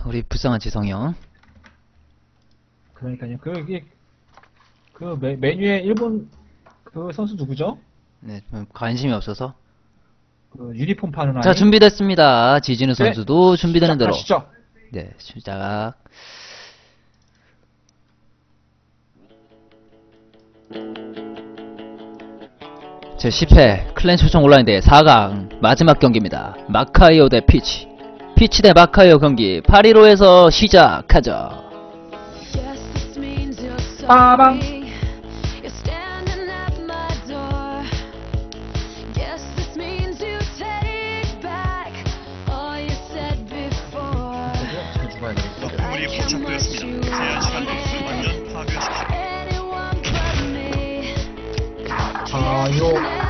우리 불쌍한 지성이 형. 그러니까요. 메뉴에 일본 그 선수 누구죠? 네, 좀 관심이 없어서. 그 유니폼 파는 아이. 자, 준비됐습니다. 지진우 네. 선수도 준비되는 대로. 시작. 네, 시작. 제 10회 클랜 초청 온라인 대회 4강 마지막 경기입니다. 마카이오 대 피치. 피치 대 마카이오 경기 815에서 시작하죠. 빠방. 잘 죽어야 되겠어. 물이 포착되었습니다. 제한 시간 내에 완전 파괴하십시오. 아, 이거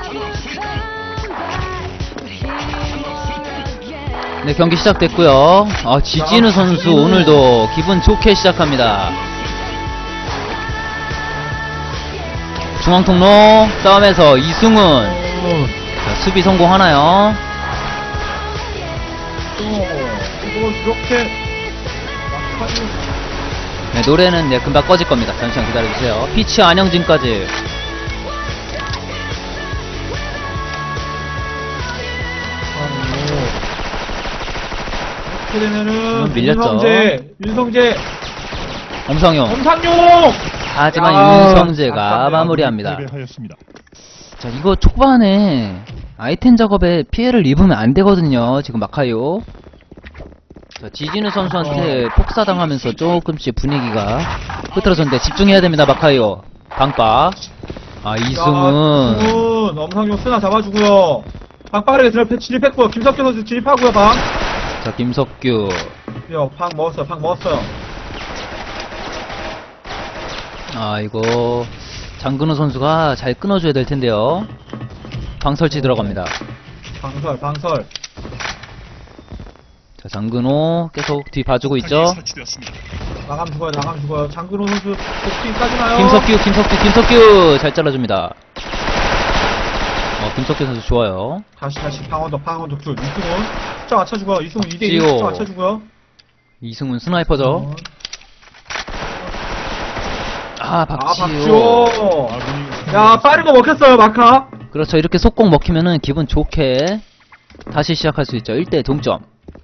네, 경기 시작됐고요. 지진우 선수 오늘도 기분 좋게 시작합니다. 중앙통로 싸움에서 이승훈. 자, 수비 성공하나요? 이거 이렇게 막하니. 네, 노래는 네, 금방 꺼질 겁니다. 잠시만 기다려주세요. 피치 안영진까지. 이렇게 되면은 밀렸죠. 윤성재, 엄상용. 엄상용. 하지만 야, 윤성재가 아깝네요. 마무리합니다. 패배하였습니다. 자, 이거 초반에 아이템 작업에 피해를 입으면 안 되거든요. 지금 마카이오. 자, 지진우 선수한테 폭사당하면서 조금씩 분위기가 흐트러졌는데 집중해야 됩니다. 마카이오. 방박. 이승훈. 이승훈, 엄상용 쓰나 잡아주고요. 방 빠르게 진입했고요. 김석규 선수 진입하고요. 방. 자, 김석규. 방 먹었어요. 방 먹었어요. 이거 장근호 선수가 잘 끊어줘야 될 텐데요. 방설치 들어갑니다. 방설. 자, 장근호 계속 뒤 봐주고 있죠. 설치되었습니다. 나가면 죽어요. 장근호 선수 복싱까지 나요. 김석규 잘 잘라줍니다. 김석규 선수 좋아요. 다시 방언도 둘. 이승훈 숫자 맞춰주고요. 이승훈 2대1 지호. 숫자 맞춰주고요. 이승훈 스나이퍼죠. 박지호. 박지호. 아군이 야, 빠른 거 먹혔어요, 마카. 그렇죠. 이렇게 속공 먹히면은 기분 좋게 다시 시작할 수 있죠. 1대 동점.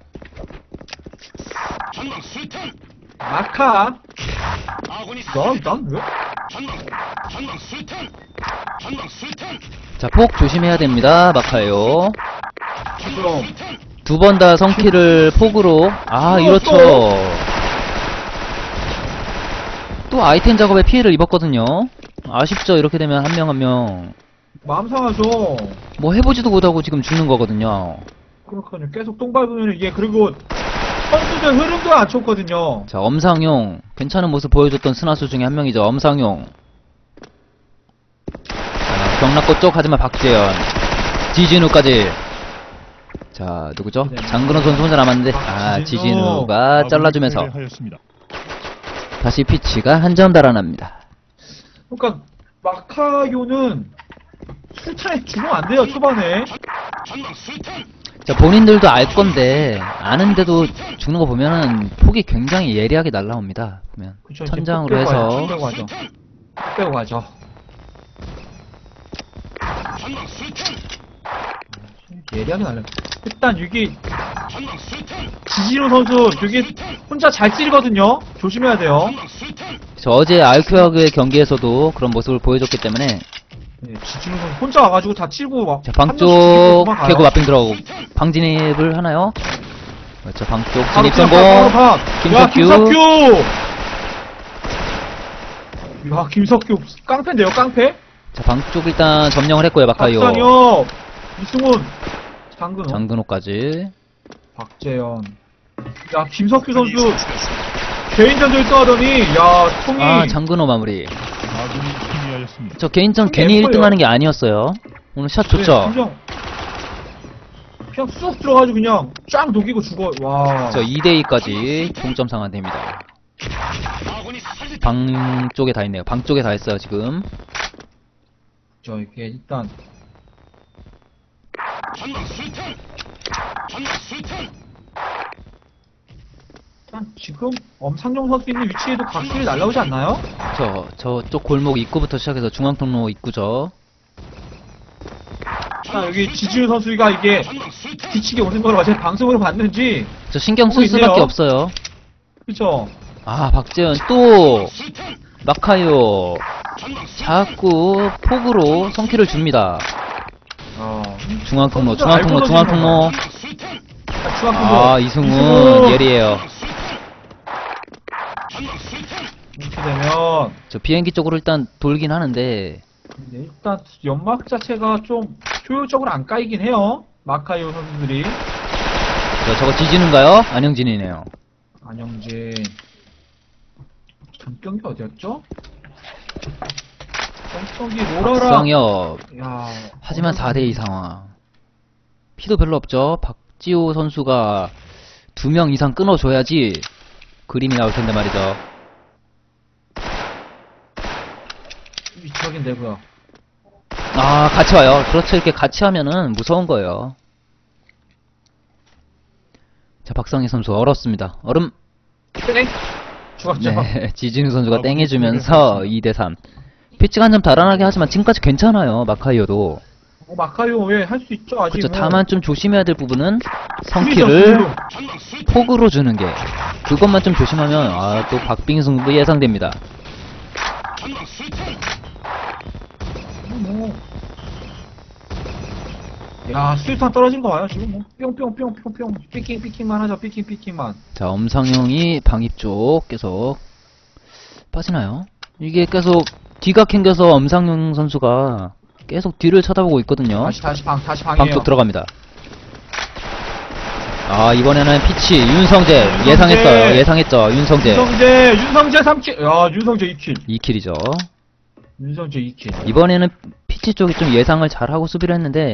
전방 수탄. 마카. 아군이 난 왜? 전방 수탄. 자, 폭 조심해야 됩니다. 마카요. 그럼. 두 번 다 성키를 폭으로. 이렇죠. 또 아이템 작업에 피해를 입었거든요. 아쉽죠. 이렇게 되면 한 명 한 명 마음 상하죠. 뭐 해보지도 못하고 지금 죽는 거거든요. 그렇거든요. 계속 똥 밟으면 이게 그리고 선수들 흐름도 안 좋거든요. 자, 엄상용 괜찮은 모습 보여줬던 스나수 중에 한 명이죠. 엄상용. 자, 경락고 쪽 하지만 박재현. 지진우까지. 자, 누구죠? 네. 장근호 선수 혼자 남았는데 지진우. 지진우가 잘라주면서 패배하였습니다. 다시 피치가 한 점 달아납니다. 그러니까 마카요는 술탄에 주면 안 돼요, 초반에. 전방 수탄. 자, 본인들도 알 건데 아는데도 죽는 거 보면은 폭이 굉장히 예리하게 날라옵니다. 보면 그쵸, 천장으로 이제 해서 빼고 가죠. 전방 수탄. 예리하게 날려. 일단 여기 전방 수탄. 지진우 선수 여기 혼자 잘 찌르거든요. 조심해야 돼요. 전방 수탄. 저 어제 알큐아그의 경기에서도 그런 모습을 보여줬기 때문에. 네, 지진우 선수 혼자 와가지고 다 찌르고 막. 자, 한 방쪽 명씩 죽이고 도망가요. 개구 마핑 들어가고 방 진입을 하나요? 그렇죠. 방쪽 바로 진입 그냥 성공. 바로 김석규. 야, 김석규 깡패인데요, 깡패? 자, 방쪽 일단 점령을 했고요. 마카이오. 박상혁, 이승훈, 장근호, 장근호까지. 박재현. 야, 김석규 선수 설치되었습니다. 개인전도 1등 하더니, 야, 총이. 장근호 마무리. 아군이 승리하였습니다. 저 개인전 형이 괜히 예뻐요. 1등 하는 게 아니었어요. 오늘 샷 네, 좋죠? 그냥 쑥 들어가지고 그냥 쫙 녹이고 죽어. 와. 저 2대2까지 동점 상환됩니다. 아군이 살리. 방 쪽에 다 있네요. 방 쪽에 다 있어요, 지금. 저 이게 일단 전방 수탄. 전방 수탄. 일단 지금 엄상용 선수 있는 위치에도 각실이 날라오지 않나요? 저쪽 골목 입구부터 시작해서 중앙통로 입구죠. 자, 여기 지지우 선수가 이게 뒤치게 오는 걸 어제 방송으로 봤는지 저 신경 쓸 보고 있네요. 수밖에 없어요. 그쵸? 아, 박재현 또 마카요 자꾸 폭으로 성키를 줍니다. 중앙통로, 중앙통로, 중앙통로. 아, 이승훈 예리해요. 이렇게 되면 저 비행기 쪽으로 일단 돌긴 하는데 근데 일단 연막 자체가 좀 효율적으로 안 까이긴 해요. 마카이오 선수들이. 저거 지진인가요? 안영진이네요. 안영진. 전경기 어디였죠? 전경기 로라라. 박상엽. 야. 하지만 4대2 상황. 피도 별로 없죠. 박지호 선수가 2명 이상 끊어줘야지 그림이 나올 텐데 말이죠. 위치 확인되고요. 아, 같이 와요. 그렇죠. 이렇게 같이 하면은 무서운 거예요. 자, 박상희 선수 얼었습니다. 얼음. 땡! 죽었죠? 네, 지진우 선수가 아, 땡해주면서 2대3. 피치가 한 점 달아나게 하지만 지금까지 괜찮아요. 마카이어도. 마카이오 왜 할 수 있죠, 아직. 그렇죠. 다만 좀 조심해야 될 부분은 성키를 폭으로 주는 게. 그것만 좀 조심하면 아, 또 박빙 승부 예상됩니다. 야, 수류탄 떨어진 거 봐요, 지금 뭐. 뿅뿅뿅뿅뿅. 삐킹만 하죠, 삐킹만. 자, 엄상용이 방입 쪽 계속 빠지나요? 이게 계속 뒤가 캥겨서 엄상용 선수가 계속 뒤를 쳐다보고 있거든요. 다시 방이에요. 방 쪽 들어갑니다. 아, 이번에는 피치 윤성재 예상했어요. 예상했죠. 윤성재 윤성재 3킬. 야, 윤성재 2킬. 2킬이죠. 윤성재 2킬. 이번에는 피치 쪽이 좀 예상을 잘하고 수비를 했는데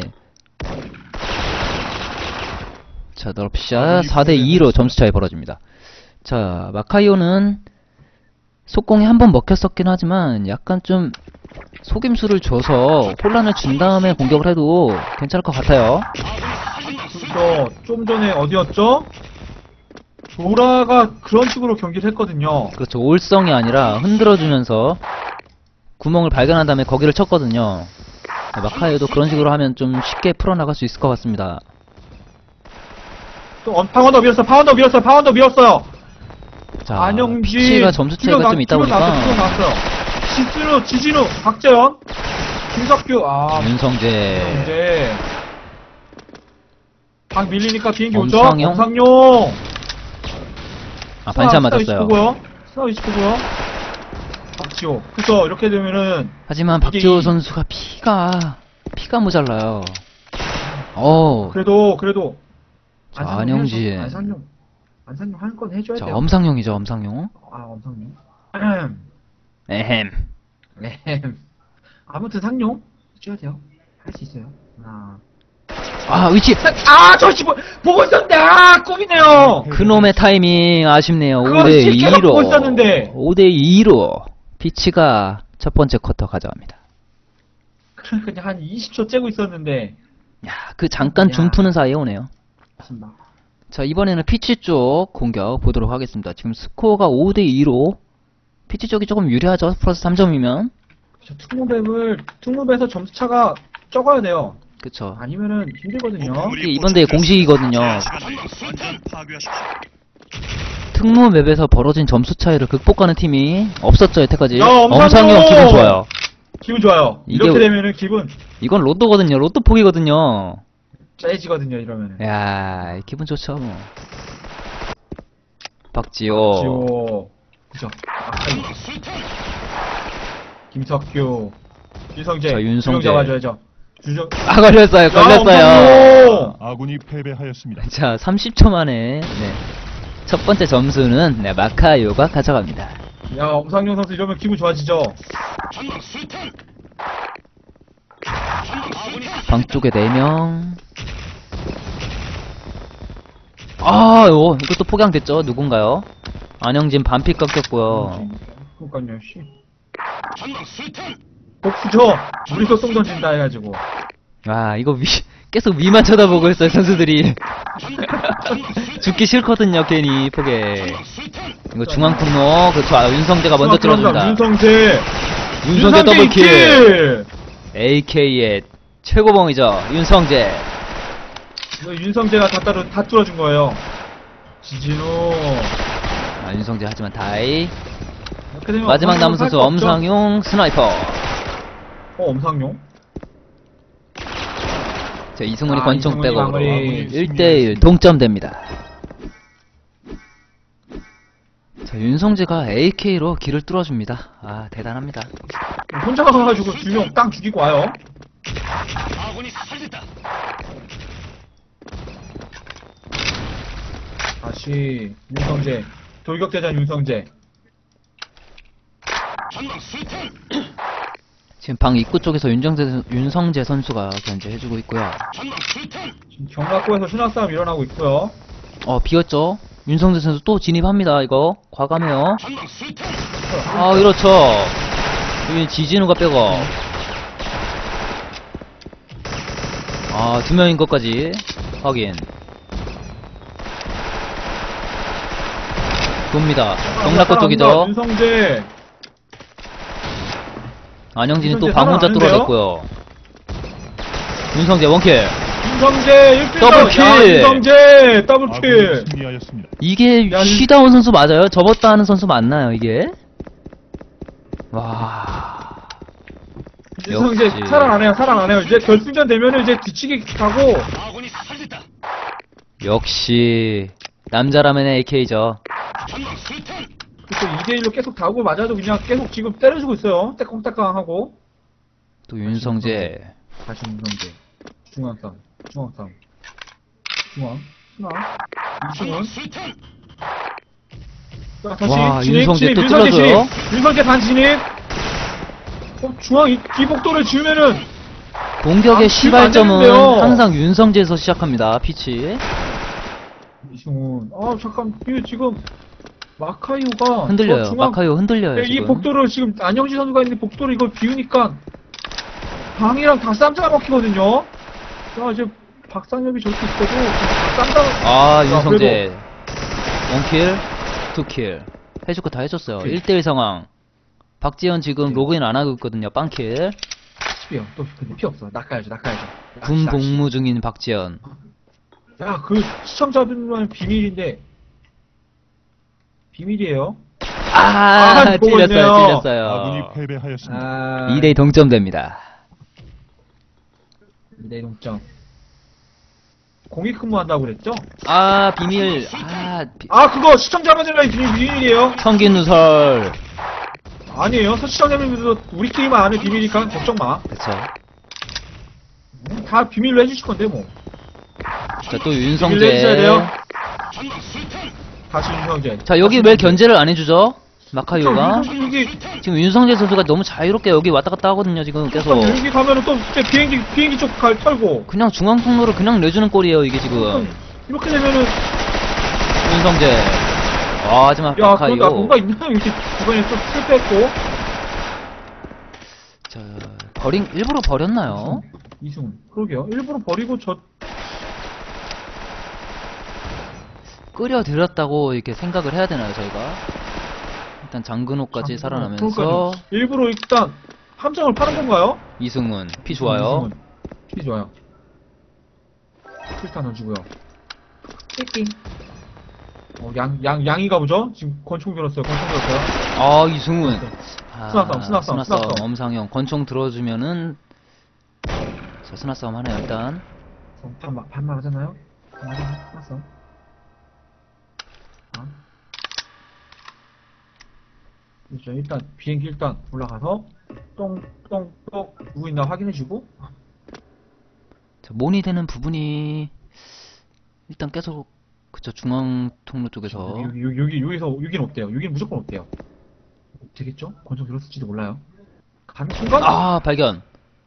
자, 드롭샷 4대2로 점수차이 벌어집니다. 자, 마카이오는 속공이 한 번 먹혔었긴 하지만 약간 좀 속임수를 줘서 혼란을 준 다음에 공격을 해도 괜찮을 것 같아요. 그래서 좀 전에 어디였죠? 로라가 그런 식으로 경기를 했거든요. 그렇죠. 올성이 아니라 흔들어주면서 구멍을 발견한 다음에 거기를 쳤거든요. 마카이오도 그런 식으로 하면 좀 쉽게 풀어나갈 수 있을 것 같습니다. 또 파운더 밀었어요. 자, 안영진. 피치가 점수 차이가 좀 있다 보니까 지진우, 박재현, 김석규, 윤성재, 이제 방 밀리니까 비행기 오죠? 엄상용. 엄상용. 아, 반샷 맞았어요. 스나 위치 보고요. 박지호. 그쵸, 이렇게 되면은 하지만 박지호 선수가 피가 모자라요. 그래도 자, 안영진. 안상용 한 건 해줘야 자, 돼요. 엄상용이죠, 엄상용. 엄상용. 에헴. 아무튼 상용 해줘야 돼요. 할 수 있어요. 위치! 저씨 보고 있었는데, 꿈이네요! 그놈의 타이밍 아쉽네요. 그건 실제로 보고 있었는데. 5대2로 피치가 첫 번째 쿼터 가져갑니다. 그냥 한 20초 째고 있었는데. 야, 그 잠깐 줌 푸는 사이에 오네요. 맞습니다. 자, 이번에는 피치 쪽 공격 보도록 하겠습니다. 지금 스코어가 5대2로 피치 쪽이 조금 유리하죠. 플러스 3점이면. 특무배에서 점수차가 적어야 돼요. 그쵸. 아니면은 힘들거든요. 이게 이번 대회 공식이거든요. 완전 파괴하십시오. 특무 맵에서 벌어진 점수 차이를 극복하는 팀이 없었죠, 여태까지. 야, 엄상용 기분 좋아요. 기분 좋아요. 이렇게 되면은 기분 이건 로또거든요. 로또 폭이거든요. 째지거든요, 이러면은. 야, 기분 좋죠, 뭐. 박지호. 그죠. 김석규. 윤성재. 자, 윤성재. 잡아줘야죠. 걸렸어요. 아군이 패배하였습니다. 자, 30초 만에, 첫 번째 점수는, 마카요가 가져갑니다. 야, 엄상용 선수 이러면 기분 좋아지죠? 방 쪽에 4명. 이것도 포기됐죠? 누군가요? 안영진 반픽 깎였고요. 그러니까요, 씨. 복수죠? 우리도 똥 던진다 해가지고. 이거 계속 위만 쳐다보고 있어요, 선수들이. 죽기 싫거든요, 괜히, 포개. 이거 중앙통로, 그렇죠. 아, 윤성재가 먼저 찔러줍니다. 윤성재 더블킬! AK의 최고봉이죠, 윤성재. 이거 윤성재가 다 뚫어준 거예요. 지진우. 아, 윤성재 하지만 다이. 이렇게 되면 마지막 남은 선수 할거 없죠? 엄상용 스나이퍼. 엄상용? 자, 이승훈이 아, 권총 이승훈이 빼고 마무리. 1대1 동점됩니다. 자, 윤성재가 AK로 길을 뚫어줍니다. 아, 대단합니다. 혼자 가가지고 2명 땅 죽이고 와요. 아군이 사살됐다. 다시 윤성재. 돌격대장 윤성재. 전방 수탄. 지금 방 입구 쪽에서 윤성재 선수가 견제해주고 있고요. 전방 수탄. 지금 경락고에서 순학 싸움 일어나고 있고요. 비었죠? 윤성재 선수 또 진입합니다, 이거. 과감해요. 전방 수탄. 아, 그렇죠. 여기 지진우가 빼고. 아, 2명인 것까지 확인. 돕니다. 경락고 쪽이죠. 윤성재. 안영진이 또 윤성재 방 혼자 살아나는데요? 뚫어졌고요. 윤성재 원킬. 윤성재 1킬. 더블킬! 윤성재 더블킬. 승리하였습니다. 이게 야, 쉬다 온 선수 맞아요? 접었다 하는 선수 맞나요, 이게? 와. 윤성재 역시. 살아나네요. 이제 결승전 되면은 이제 뒤치기 가고. 아군이 사살됐다. 역시 남자라면 AK죠. 전방 수탄. 그래서 2대1로 계속 다우고 맞아도 그냥 계속 지금 때려주고 있어요. 때콩때콩하고. 또 윤성재. 다시 윤성재. 중앙 싸움. 중앙. 이승훈. 수탄. 자, 다시 와, 진입, 윤성재 또 윤성재 찔러줘요? 진입. 윤성재 반 진입. 중앙 기복도를 지우면은 공격의 아, 시발점은 지금 안 되는데요. 항상 윤성재에서 시작합니다. 피치. 이승훈. 잠깐. 이거 지금 마카이오가 흔들려요. 저 중앙 마카이오 흔들려요, 이 지금. 복도를 지금 안영지 선수가 있는 복도를 이걸 비우니까 방이랑 다 쌈장 먹히거든요. 자, 이제 박상엽이 저렇게 있어도 다 쌈장. 아, 자, 윤성재. 1킬, 2킬. 해줄 거 다 해줬어요. 오케이. 1대1 상황. 박지현 지금 네. 로그인 안 하고 있거든요. 빵킬. 그래도 또 근데 피 없어. 낚아야죠. 군 낚시. 복무 중인 박지현. 야, 그 시청자분만 비밀인데 비밀이에요. 아, 보고 있네요. 찔렸어요. 아군이 패배하였습니다. 2대2 동점됩니다. 2대 동점. 공익 근무한다고 그랬죠? 아, 비밀. 그거 시청자분들만 비밀이에요. 성긴 누설. 아니에요. 시청자분들도 우리끼리만 아는 비밀이니까 걱정 마. 그쵸. 다 비밀로 해주실 건데 뭐. 자, 또 비밀로 윤성재. 해주셔야 돼요. 전방 수탄. 다시 윤성재. 자, 여기 왜 견제를 안 해주죠? 마카이오가. 여기 지금 윤성재 선수가 너무 자유롭게 여기 왔다 갔다 하거든요, 지금 계속. 여기 가면은 또 이제 비행기 쪽 털고. 그냥 중앙 통로를 그냥 내주는 꼴이에요, 이게 지금. 이렇게 되면은 윤성재. 하지만 야, 그런가 마카이오. 뭔가 있나? 이렇게 이번에 좀 실패했고. 자, 일부러 버렸나요? 이승훈. 그러게요. 일부러 버리고 끌어들였다고 이렇게 생각을 해야 되나요, 저희가? 일단 장근호까지 살아나면서 그러니까요. 일부러 일단 함정을 파는 건가요? 이승훈 피 좋아요. 이승훈. 피 좋아요. 필탄 던지고요. 띵띵. 양이가 보죠? 지금 권총 들었어요. 이승훈. 스나 싸움. 엄상형 권총 들어주면은 자, 스나 싸움 하네요, 일단. 반말 하잖아요? 스나 싸움. 그렇죠. 일단 비행기 올라가서 똥똥똥 누구 있나 확인해주고. 자, 모니 되는 부분이 일단 계속 그쵸, 중앙 통로 쪽에서 여기는 없대요. 여기는 무조건 없대요. 되겠죠? 권총 들었을지도 몰라요. 가는 순간 발견.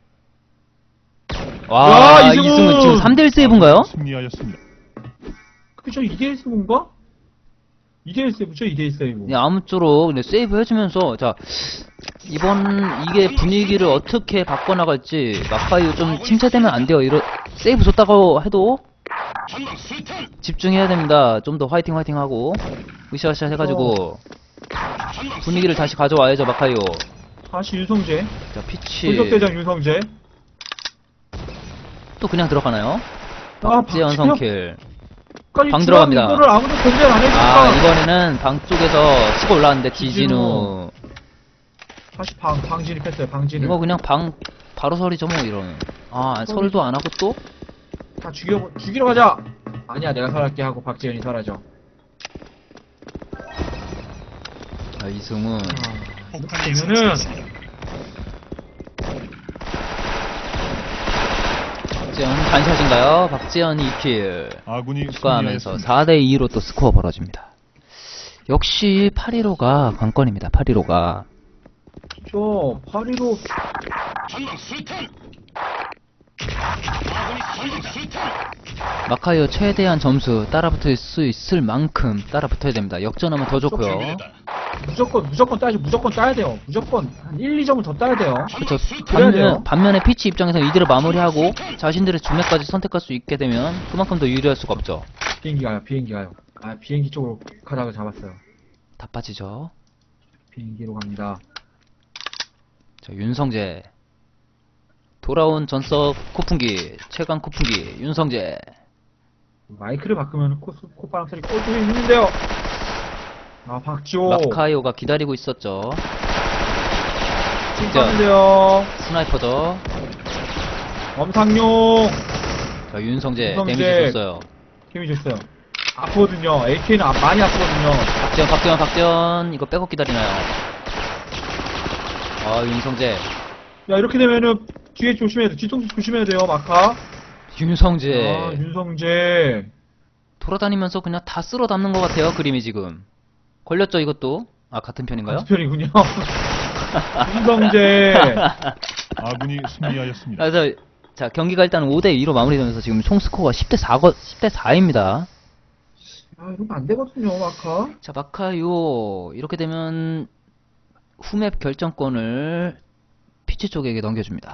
와, 야, 이승훈 지금 3대1 세이브인가요? 승리하였습니다. 그죠? 2대1 세이브인가? 2대1 세이브죠? 2대1 세이브. 네, 아무쪼록 네, 세이브 해주면서 자 이번 이게 분위기를 어떻게 바꿔나갈지 마카이오 좀 침체되면 안 돼요. 세이브 줬다고 해도 집중해야 됩니다. 좀 더 화이팅 하고 으쌰으쌰 해가지고 분위기를 다시 가져와야죠 마카이오. 다시 윤성재. 자 피치 돌격대장 윤성재. 또 그냥 들어가나요? 아, 박지현 박지현. 성킬. 까지 방 들어갑니다. 이거를 아무도 견제를 안 해주니까. 아 이번에는 방 쪽에서 치고 올라왔는데 지진우. 디진우. 다시 방 진입했어요. 방 진입. 이거 그냥 방 바로 설이죠 뭐 이러면. 아 설도 안 하고 또? 다 죽이러 가자. 아니야, 내가 설할게 하고 박지현이 설하죠. 자 이승훈. 폭탄이 그러면은 설치됐습니다. 박지현 반샷인가요? 박지현이 2킬 아군이 추가하면서 승리하였습니다. 4대2로 또 스코어 벌어집니다. 역시 815가 관건입니다. 815가. 저 815 마카이오 최대한 점수 따라붙을 수 있을 만큼 따라붙어야 됩니다. 역전하면 더 좋고요. 무조건 따야죠. 무조건 따야 돼요. 무조건 한 1, 2점은 더 따야 돼요. 그렇죠. 그래야 돼요. 반면에 피치 입장에서 이들을 마무리하고 자신들의 주맥까지 선택할 수 있게 되면 그만큼 더 유리할 수가 없죠. 비행기 가요. 아, 비행기 쪽으로 가다가 잡았어요. 다 빠지죠. 비행기로 갑니다. 자, 윤성재. 돌아온 전석 코풍기, 최강 코풍기, 윤성재. 마이크를 바꾸면 콧바람 소리 꼴뚜기 있는데요. 아, 박지호. 마카이오가 기다리고 있었죠. 칭찬인데요. 스나이퍼죠. 엄상용. 자, 윤성재, 윤성재. 데미지 줬어요. 힘이 줬어요. 아프거든요. AK는 많이 아프거든요. 박지원, 이거 백업 기다리나요? 아, 윤성재. 야, 이렇게 되면은 뒤에 조심해야 돼. 뒤통수 조심해야 돼요, 마카. 윤성재. 아, 윤성재. 돌아다니면서 그냥 다 쓸어 담는 것 같아요, 그림이 지금. 걸렸죠, 이것도? 아, 같은 편인가요? 같은 편이군요. 윤성재. 아군이 승리하였습니다. 그래서, 자, 경기가 일단 5대2로 마무리되면서 지금 총 스코어가 10대4입니다. 아, 이러면 안 되거든요, 마카. 자, 마카요. 이렇게 되면 후맵 결정권을 피치 쪽에게 넘겨줍니다.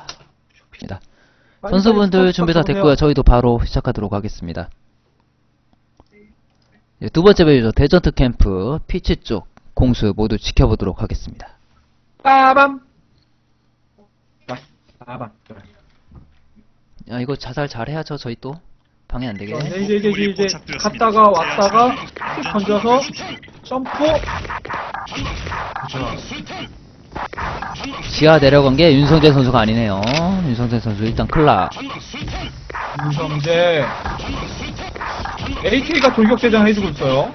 선수분들 준비 다 됐고요. 저희도 바로 시작하도록 하겠습니다. 예, 두 번째 배우죠. 데저트 캠프 피치 쪽 공수 모두 지켜보도록 하겠습니다. 빠밤. 빠밤. 야, 이거 자살 잘 해야죠. 저희 또 방해 안 되게. 이제 갔다가 왔다가 툭 던져서 점프. 그렇죠. 지하 내려간 게 윤성재 선수가 아니네요. 윤성재 선수 일단 클라. 윤성재. AK가 돌격대장 해주고 있어요.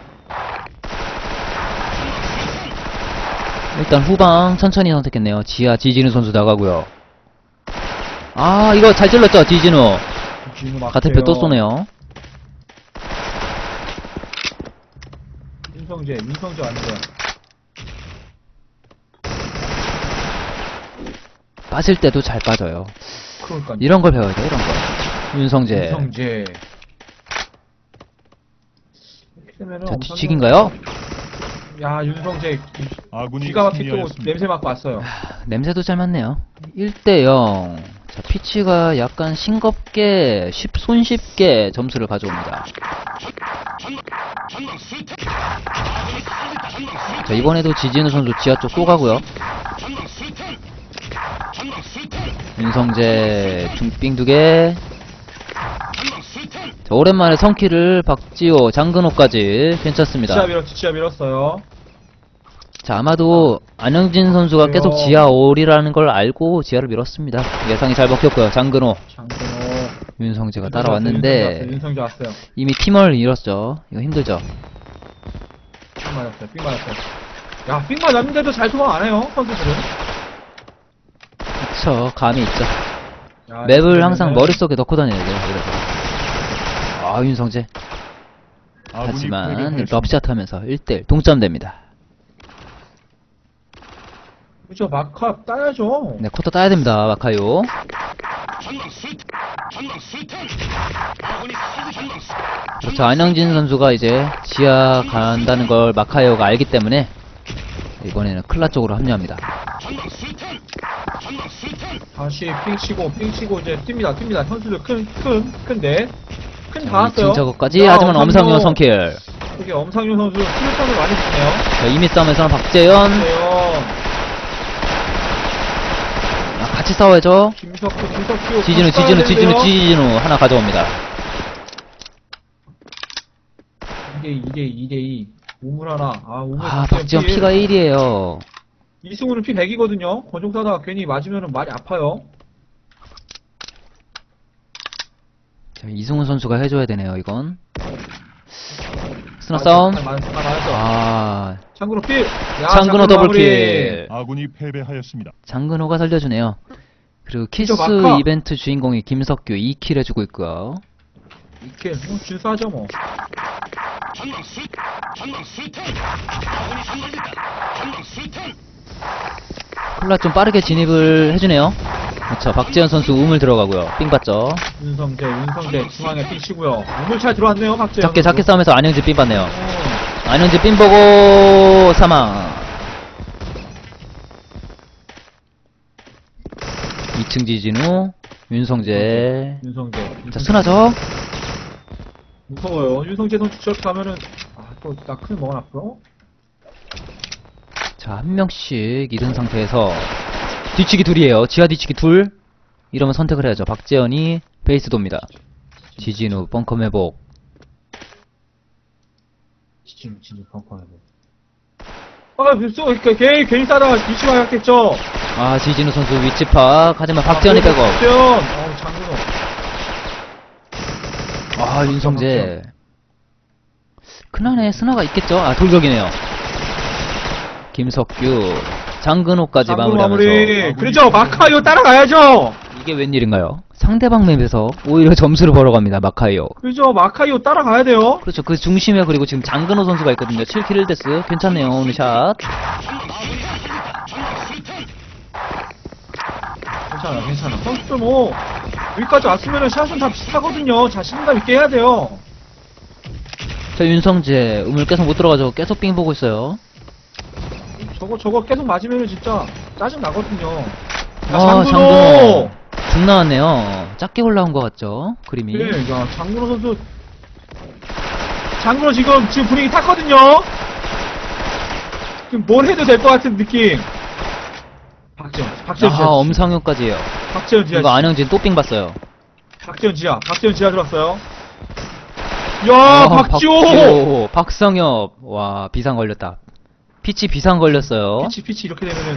일단 후방 천천히 선택했네요. 지하 지진우 선수 나가고요. 아, 이거 잘 찔렀죠. 디진우. 같은 표 또 쏘네요. 윤성재 아니고요. 빠질 때도 잘 빠져요. 그러니까. 이런 걸 배워야 돼, 이런 거. 윤성재. 윤성재. 이렇게 되면은 자, 엄상용- 뒤치기인가요? 야, 윤성재 아군이 기가 막히고 승리하였습니다. 냄새 맡고 왔어요. 냄새도 잘 맡네요. 1대0. 자, 피치가 약간 싱겁게, 손쉽게 점수를 가져옵니다. 자, 이번에도 지진우 선수 지하 쪽 또 가고요. 윤성재 중빙 2개. 자, 오랜만에 성키를 박지호, 장근호까지 괜찮습니다. 지하 밀었어요. 자, 아마도 안영진 선수가 그래요. 계속 지하 올이라는 걸 알고 지하를 밀었습니다. 예상이 잘 먹혔고요. 장근호, 장근호. 윤성재가 따라왔는데 윤성재 왔어요. 이미 팀을 잃었죠. 이거 힘들죠. 삥 맞았어요. 야, 삥 맞았는데도 잘 도망 안 해요, 선수들은. 그쵸, 감이 있죠. 야, 맵을 항상 이러면은 머릿속에 넣고 다녀야 돼요. 그래서. 아, 윤성재. 아군이 하지만 패배하였습니다. 럽샷 하면서 1대1 동점됩니다. 그죠, 마카 따야죠. 네, 쿼터 따야 됩니다. 마카요. 그렇죠. 안영진 선수가 이제 지하 간다는 걸 마카요가 알기 때문에 이번에는 클라 쪽으로 합류합니다. 다시 핑 치고 이제 뜁니다. 선수들 큰데 큰 다 자, 왔어요. 2층 작업까지. 하지만 엄상용 선킬. 여기 엄상용 선수 수류탄을 많이 주네요. 자, 이미 싸움에서는 박재현. 같이 싸워야죠. 김석규 지진우 하나 가져옵니다. 이게 2대2 우물 하나. 우물 박지현 피가 1이에요. 이승우는 피 100이거든요. 권총 쏴다가 괜히 맞으면 많이 아파요. 자, 이승훈 선수가 해줘야 되네요, 이건. 스나 싸움. 맞았어. 장근호 필. 장근호 더블킬. 아군이 패배하였습니다. 장근호가 살려주네요. 그리고 키스 마카. 이벤트 주인공이 김석규 2킬 해주고 있고요. 이렇게 준수하죠 뭐. 콜라 좀 빠르게 진입을 해주네요. 그렇죠. 박지현 선수 우물 들어가고요. 삥 받죠. 윤성재 중앙에 삥 치고요. 우물 잘 들어왔네요 박재현. 작게 싸움에서 안영지 삥 받네요. 어. 안영지 삥 보고 사망. 2층 지진우, 윤성재. 자, 스나죠? 무서워요. 윤성재 선수 저렇게 가면은 또 나 큰 먹어 놨어. 자, 한 명씩 잃은 상태에서 뒤치기 둘이에요. 지하 뒤치기 둘. 이러면 선택을 해야죠. 박재현이 베이스 돕니다. 지진우 벙커 매복. 지진우 벙커 매복. 괜히 싸다가 위치 맞았겠죠. 지진우 선수 위치 파악. 하지만 박재현이 백업. 박재현. 장근호. 윤성재. 큰안에 스나가 있겠죠? 돌격이네요. 김석규, 장근호까지 마무리하면서. 그렇죠. 마카이오 따라가야죠. 이게 웬일인가요? 상대방 맵에서 오히려 점수를 벌어갑니다. 마카이오. 그렇죠. 마카이오 따라가야 돼요. 그렇죠. 그 중심에 그리고 지금 장근호 선수가 있거든요. 7킬 1데스. 괜찮네요. 오늘 샷. 괜찮아. 선수들 뭐 여기까지 왔으면은 샷은 다 비슷하거든요. 자신감 있게 해야 돼요. 자, 윤성재 우물 계속 못 들어가죠. 계속 삥 보고 있어요. 저거 계속 맞으면은 진짜 짜증 나거든요. 장근호 죽 나왔네요. 작게 올라온 것 같죠? 그림이. 네, 장근호 선수. 장근호 지금 분위기 탔거든요. 지금 뭘 해도 될 것 같은 느낌. 박재현 지하. 엄상효까지요. 박재현 지하. 이거 안영진 또 삥 봤어요. 박재현 지하 들어왔어요. 야, 박지호! 박성엽. 와, 비상 걸렸다. 피치 비상 걸렸어요. 피치 이렇게 되면은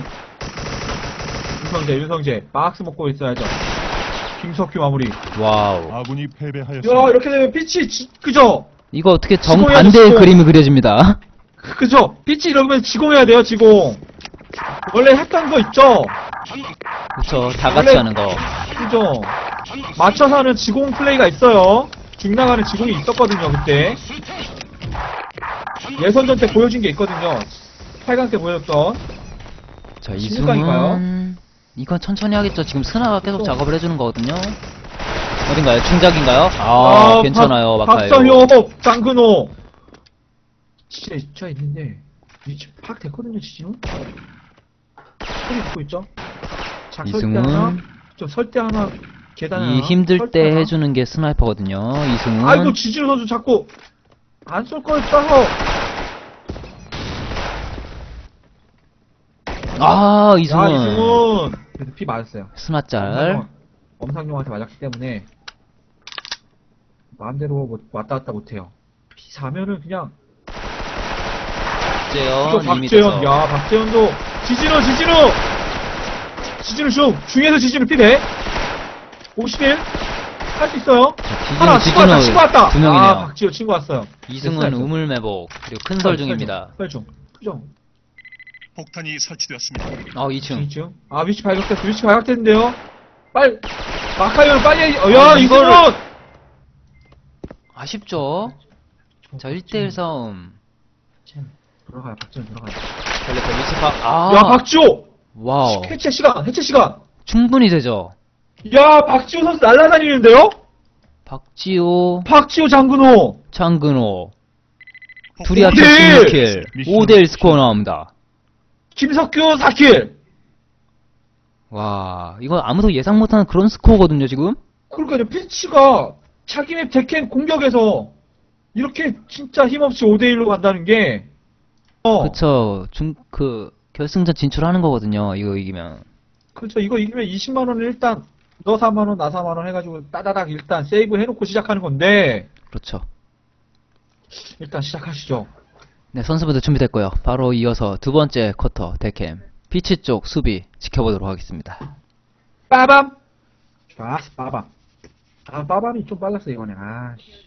윤성재 박스 먹고 있어야죠. 김석규 마무리. 와우. 아군이 패배하였습니다. 야, 이렇게 되면 피치 그죠? 이거 어떻게 지공해야죠, 정반대의 지공. 그림이 그려집니다. 그죠? 피치 이러면 지공해야 돼요, 지공. 원래 했던 거 있죠? 그쵸. 다 같이 하는 거. 그죠? 맞춰서 하는 지공 플레이가 있어요. 중나가는 지공이 있었거든요, 그때. 예선전 때 보여준 게 있거든요. 8강 때 보여줬던. 자, 16강인가요? 이승은 이건 천천히 하겠죠. 지금 스나가 계속 작업을 해주는 거거든요. 어딘가요? 중작인가요? 괜찮아요. 마카요. 박성효, 장근호. 진짜 있는데 위치 파악됐거든요, 지금. 소리 듣고 있죠? 이승훈. 설대 하나 계단 하나. 이 힘들 설대 때 하나. 해주는 게 스나이퍼거든요. 이승훈. 아이고, 지진우 선수 자꾸 안 쏠 걸 써서. 이승훈. 그래도 피 맞았어요. 스나짤. 엄상용한테 맞았기 때문에 마음대로 왔다 갔다 못해요. 피 4면은 그냥. 박재현. 야, 박재현도 지진우 중에서 지진우 피 100. 51. 할 수 있어요. 하나 친구 왔다. 두 명이네요. 박지호 친구 왔어요. 이승훈 우물 매복 그리고 큰설 중입니다. 설중. 그죠? 폭탄이 설치되었습니다. 2층. 위치 발각됐는데요. 마카이오는 빨리. 이거를 아쉽죠. 자, 1대1 싸움. 들어가요. 박지현 들어가요. 걸렸다. 위치 파. 야, 박지호. 와우. 해체 시간. 충분히 되죠. 야, 박지호 선수 날아다니는데요? 박지호, 장근호. 둘이 합쳐 16킬. 5대1 스코어 나옵니다. 김석규 4킬. 와, 이거 아무도 예상 못하는 그런 스코어거든요, 지금? 그러니까요, 피치가 자기 맵 데캠 공격에서 이렇게 진짜 힘없이 5대1로 간다는 게, 그쵸. 결승전 진출하는 거거든요, 이거 이기면. 그렇죠. 이거 이기면 20만원을 일단, 너 4만원, 나 4만원 해가지고 따다닥 일단 세이브 해놓고 시작하는 건데, 그렇죠. 일단 시작하시죠. 네, 선수분들 준비됐고요. 바로 이어서 두 번째 쿼터 데캠. 피치 쪽 수비 지켜보도록 하겠습니다. 빠밤! 좋았어, 빠밤. 아, 빠밤이 좀 빨랐어, 이번에. 아씨.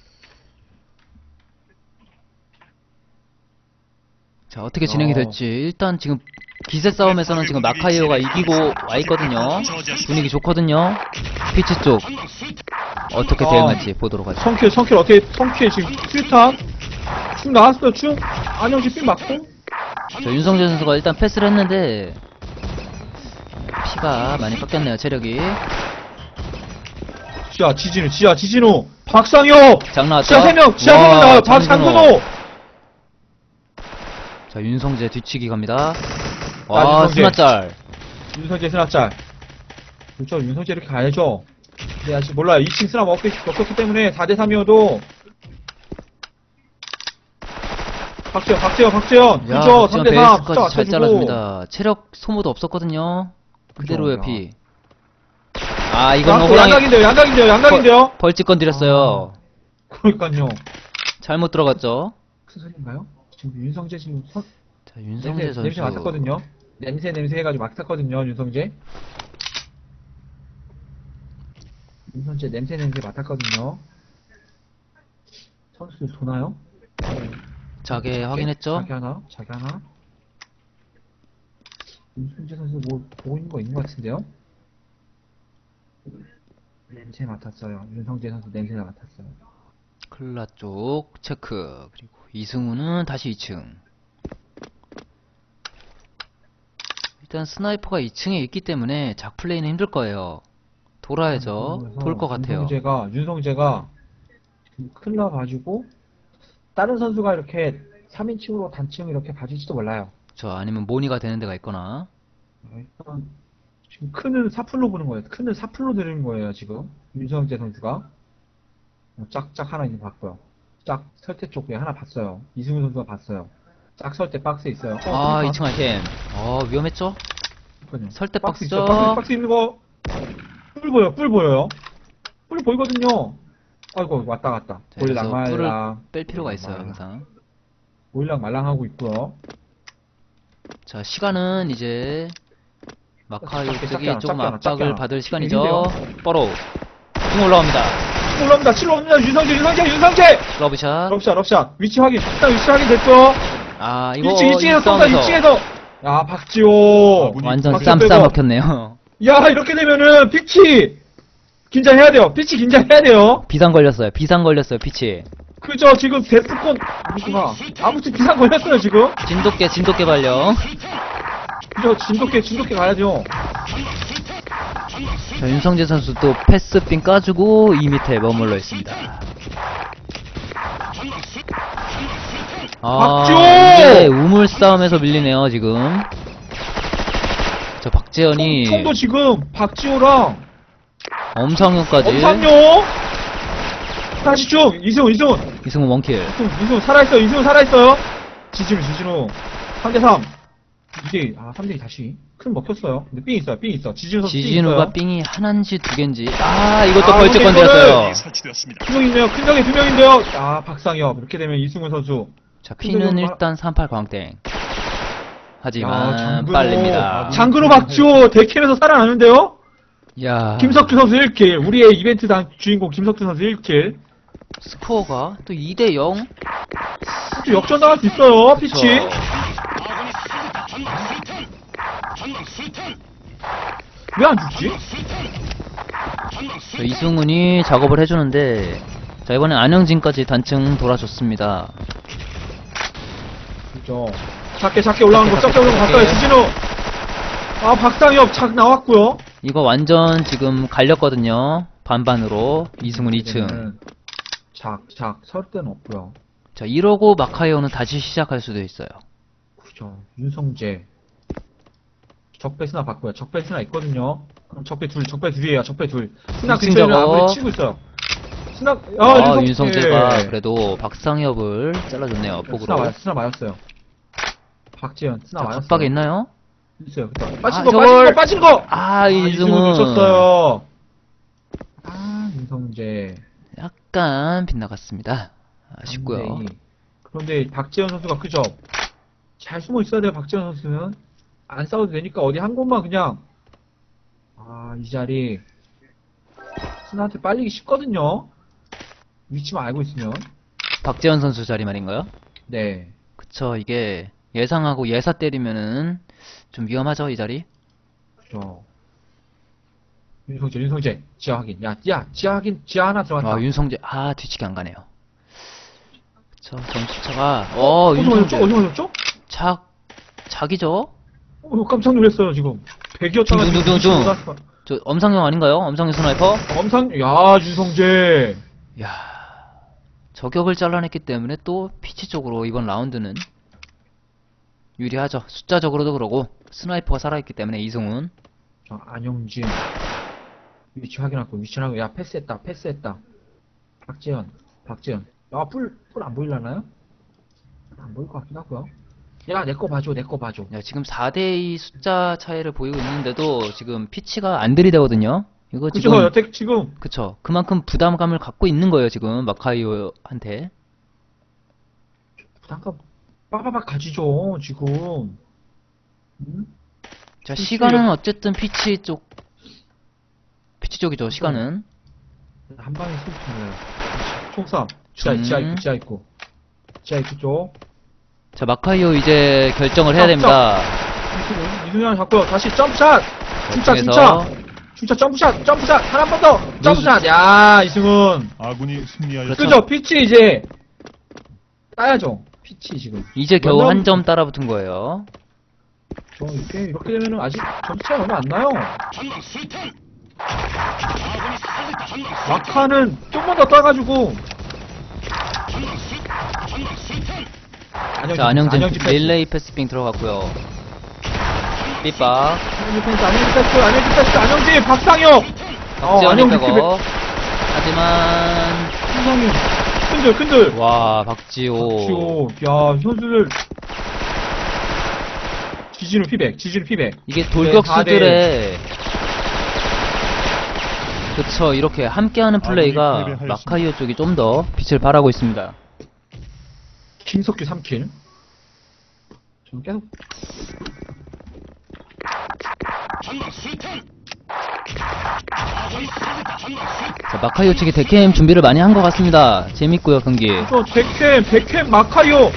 자, 어떻게 진행이 될지. 일단 지금 기세 싸움에서는 지금 마카이오가 이기고 와 있거든요. 분위기 좋거든요. 피치 쪽 어떻게 대응할지 보도록 하죠. 성킬 어떻게, 성킬 지금 큐탄? 쭉 나왔어요, 쭉. 안영지 삥 맞고. 자, 윤성재 선수가 일단 패스를 했는데 피가 많이 깎였네요, 체력이. 지진우. 박상혁! 장 나왔죠? 지하 3명 나와요. 박상근호! 자, 윤성재 뒤치기 갑니다. 자, 와, 윤성재. 스나짤. 윤성재 스나짤. 그렇죠, 윤성재 이렇게 가야죠. 근데 아직 몰라요. 2층 스나 먹혔기 때문에 4대3이어도. 박재현. 야, 그렇죠, 박지원 3대3. 베이스까지 잘 잘라줍니다. 체력 소모도 없었거든요. 그대로의 그죠, 피. 아, 이건 뭐 양각인데요. 벌집 건드렸어요. 그러니까요. 잘못 들어갔죠. 무슨 소리인가요? 지금 윤성재 지금 자, 윤성재 선수. 냄새 맡았거든요. 냄새 해가지고 맡았거든요, 윤성재. 윤성재 냄새 맡았거든요. 선수들 도나요? 자게 확인했죠? 자기 하나. 윤성재 선수 뭐 보고 있는 거 있는 것 같은데요? 냄새 맡았어요. 윤성재 선수 냄새 맡았어요. 클라 쪽 체크. 그리고 이승우는 다시 2층. 일단 스나이퍼가 2층에 있기 때문에 작플레이는 힘들 거예요. 돌아야죠. 돌 것 같아요. 윤성재가 클라 봐주고 다른 선수가 이렇게 3인칭으로 단층 이렇게 봐줄지도 몰라요. 저 아니면 모니가 되는 데가 있거나. 일단 지금 큰을 사풀로 보는 거예요. 큰을 사풀로 드리는 거예요, 지금. 윤성재 선수가. 짝짝 하나 있는 거 봤고요. 짝 설대 쪽에 하나 봤어요. 이승우 선수가 봤어요. 짝 설대 박스에 있어요. 아, 2층 아이템. 위험했죠? 그러니까요. 설대 박스 박스죠? 있어요. 박스 있는 거. 뿔 보여요. 뿔 보이거든요. 아이고, 왔다 갔다. 자, 그래서 뿔을 올랑말랑. 뺄 필요가 있어요, 항상. 올랑말랑 하고 있고요. 자, 시간은 이제 마카이오 작게 쪽이 하나, 조금 작게 하나, 압박을 작게 하나. 받을 시간이죠. 뻐로. 지금 올라옵니다. 올라옵니다. 윤성재! 러브샷. 럽샷. 위치 확인. 일단 위치 확인 됐죠? 아, 이거 2층에서 쏜다, 싸움에서 2층에서. 야, 박지호. 완전 박지호 쌈 빼고. 싸먹혔네요. 야, 이렇게 되면은, 피치! 긴장해야 돼요. 비상 걸렸어요, 피치. 그죠, 지금 데프콘, 누구가. 아무튼 비상 걸렸어요, 지금. 진돗개 발령. 그죠, 진돗개 가야죠. 자, 윤성재 선수 또 패스핀 까주고 이 밑에 머물러 있습니다. 박지호! 이게 우물 싸움에서 밀리네요, 지금. 자, 박재현이 총도 지금, 박지호랑, 엄상윤까지. 엄상용! 다시 쭉! 이승우 원킬. 이승우 살아있어요. 지진우. 3대3. 이게, 3대2 다시. 큰 먹혔어요. 근데 삥 있어. 지진우 선수 삥 지진우가 있어요. 삥이 하나인지 두 개인지. 이것도 아, 벌집 근데 건드렸어요. 설치되었습니다. 큰 명이네요. 큰 명이 2명인데요. 박상엽. 이렇게 되면 이승우 선수. 자, 피는 근데 일단 38 광땡. 하지만 장근호. 빨립니다. 장근호 박지호 데캠에서 살아나는데요. 야, 김석주 선수 1킬. 우리의 이벤트 주인공 김석주 선수 1킬. 스코어가 또 2대0. 또 역전 당할 수 있어요. 피치. 왜 안 죽지? 자, 이승훈이 작업을 해주는데, 자, 이번엔 안영진까지 단층 돌아줬습니다. 그죠. 작게 올라가는 거, 작게 올라가는 거 봤어요. 작게. 지진우. 박상엽 착 나왔고요. 이거 완전 지금 갈렸거든요. 반반으로. 이승훈 2층. 설 데는 없고요. 자, 이러고 마카이오는 다시 시작할 수도 있어요. 그죠. 윤성재. 적배 스나 바꿔요. 적배 스나 있거든요. 그럼 적배 둘이에요. 적배 둘. 스나 미친 근처에는 저거. 아무리 치고 있어요. 스나, 윤성재가 그래도 박상엽을 잘라줬네요. 폭으로. 스나 맞았어요. 박지현, 스나 자, 맞았어요. 각박에 있나요? 있어요. 그쵸. 아, 빠진 저걸- 거, 빠진 거! 아, 이승훈 이승훈. 놓쳤어요. 아, 윤성재. 약간 빗나갔습니다. 아쉽고요. 3대2. 그런데 박지현 선수가 그죠? 잘 숨어 있어야 돼요, 박지현 선수는. 안 싸워도 되니까 어디 한 곳만 그냥. 아, 이 자리. 스나한테 빨리기 쉽거든요. 위치만 알고 있으면. 박재현 선수 자리 말인가요? 네. 그쵸, 이게 예상하고 예사 때리면은 좀 위험하죠, 이 자리? 그죠. 윤성재. 지하 확인. 지하 확인. 지하 하나 들어갔다. 아, 윤성재, 뒤치기 안 가네요. 그쵸, 점수차가, 어디 윤성재. 맞았죠? 작이죠? 깜짝 놀랐어요, 지금. 100이었다가 둥둥둥둥. 저, 엄상영 아닌가요? 엄상영 스나이퍼? 윤성재. 야 저격을 잘라냈기 때문에 또 피치 쪽으로 이번 라운드는 유리하죠. 숫자적으로도 그러고, 스나이퍼가 살아있기 때문에 이승훈. 자, 안영진. 위치 확인하고, 야, 패스했다. 박재현. 야, 뿔 안 보일라나요? 안 보일 것 같기도 하고요. 야, 내 거 봐줘. 야, 지금 4대2 숫자 차이를 보이고 있는데도 지금 피치가 안 들이대거든요. 이거 그죠, 지금 여태 지금. 그쵸. 그만큼 부담감을 갖고 있는 거예요, 지금 마카이오한테. 부담감 빠바박 가지죠, 지금. 음? 자, 피치 시간은 어쨌든 피치 쪽이죠, 시간은. 한 방에 쏘붙네요 총싸움. 지하 있고 쪽. 자, 마카이오 이제 결정을 해야 됩니다. 이승현 잡고요. 다시 점프샷. 중에서 진짜 점프샷. 하나 번 더. 점프샷. 야, 이승훈. 아군이 승리하였습니다. 그렇죠. 그죠? 피치 이제 따야죠. 피치 지금. 이제 겨우 몇 한 점? 점 따라 붙은 거예요. 저 이렇게 되면은 아직 점수 차이 얼마 안 나요. 마카는 좀만 더 따가지고. 자, 안영진 패스. 릴레이 패스빙 들어갔고요. 삐빠. 안영진 패스. 안영진 박상혁. 박지현이 안영진 빼고. 하지만 박상혁. 큰들. 와, 박지호. 야, 선수들. 지진우 피백. 이게 돌격수들의 그쵸, 이렇게 함께하는 플레이가 패배하였습니다. 마카이오 쪽이 좀 더 빛을 발하고 있습니다. 김석규 3킬. 좀 계속. 자, 마카이오 측이 데캠 준비를 많이 한 것 같습니다. 재밌고요, 경기. 또 데캠 마카이오.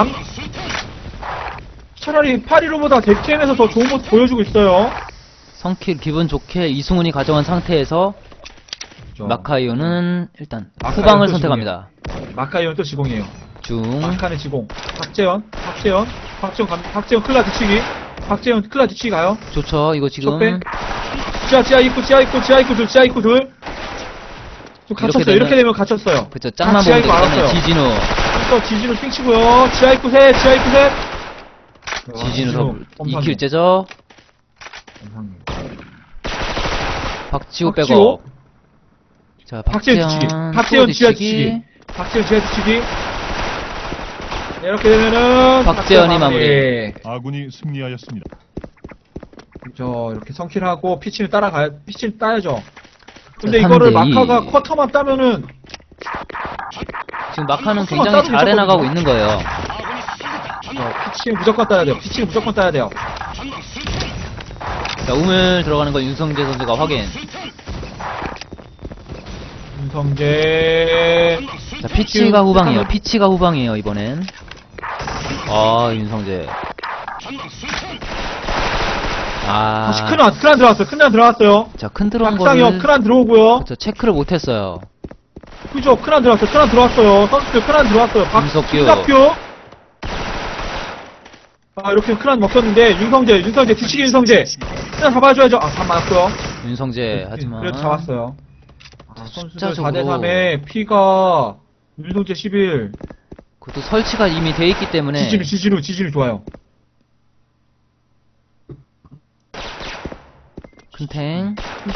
차라리 파리로보다 데캠에서 더 좋은 모습 보여주고 있어요. 성킬 기분 좋게 이승훈이 가져간 상태에서 그죠. 마카이오는 일단 마카이오 후방을 또 선택합니다. 마카이오는 또 지공이에요. 중. 마카는 지공. 박재현 클라 뒤치기. 박재현 클라 뒤치기 가요. 좋죠. 이거 지금 지하 입구 둘. 좀 갇혔어요. 이렇게 되면 갇혔어요. 그쵸, 짱만 지하 보면 입구 되기 때문에 알았어요. 지진우. 또 지진우 핑치고요. 지하 입구 셋. 지진우 2킬째죠. 박지호 빼고. 자, 박재현 지하 뒤치기. 이렇게 되면은 박재현이 마무리. 아군이 승리하였습니다. 그죠. 이렇게 성킬하고 피치를 따야죠. 근데 자, 이거를 3대2. 마카가 쿼터만 따면은 지금 마카는 수만 굉장히 따로 잘 해나가고 있었거든요. 있는 거예요. 피치는 무조건 따야 돼요. 자, 우물 들어가는 건 윤성재 선수가 확인. 윤성재. 자, 피치가 후방이에요, 이번엔. 윤성재. 다시 큰안 들어왔어요. 자, 큰 들어온 박상혁 거를 큰안 들어오고요. 저 체크를 못했어요. 그죠? 큰안 들어왔어요. 선수들 큰안 들어왔어요. 김석규. 김석규. 이렇게 큰안 먹혔는데 윤성재 뒤치기 윤성재. 큰안 잡아줘야죠. 3 맞았고요. 윤성재, 하지만. 그래도 잡았어요. 선수들 숫자적으로. 4대3에 피가 윤성재 11. 그것도 설치가 이미 돼 있기 때문에. 지진우 좋아요. 큰탱.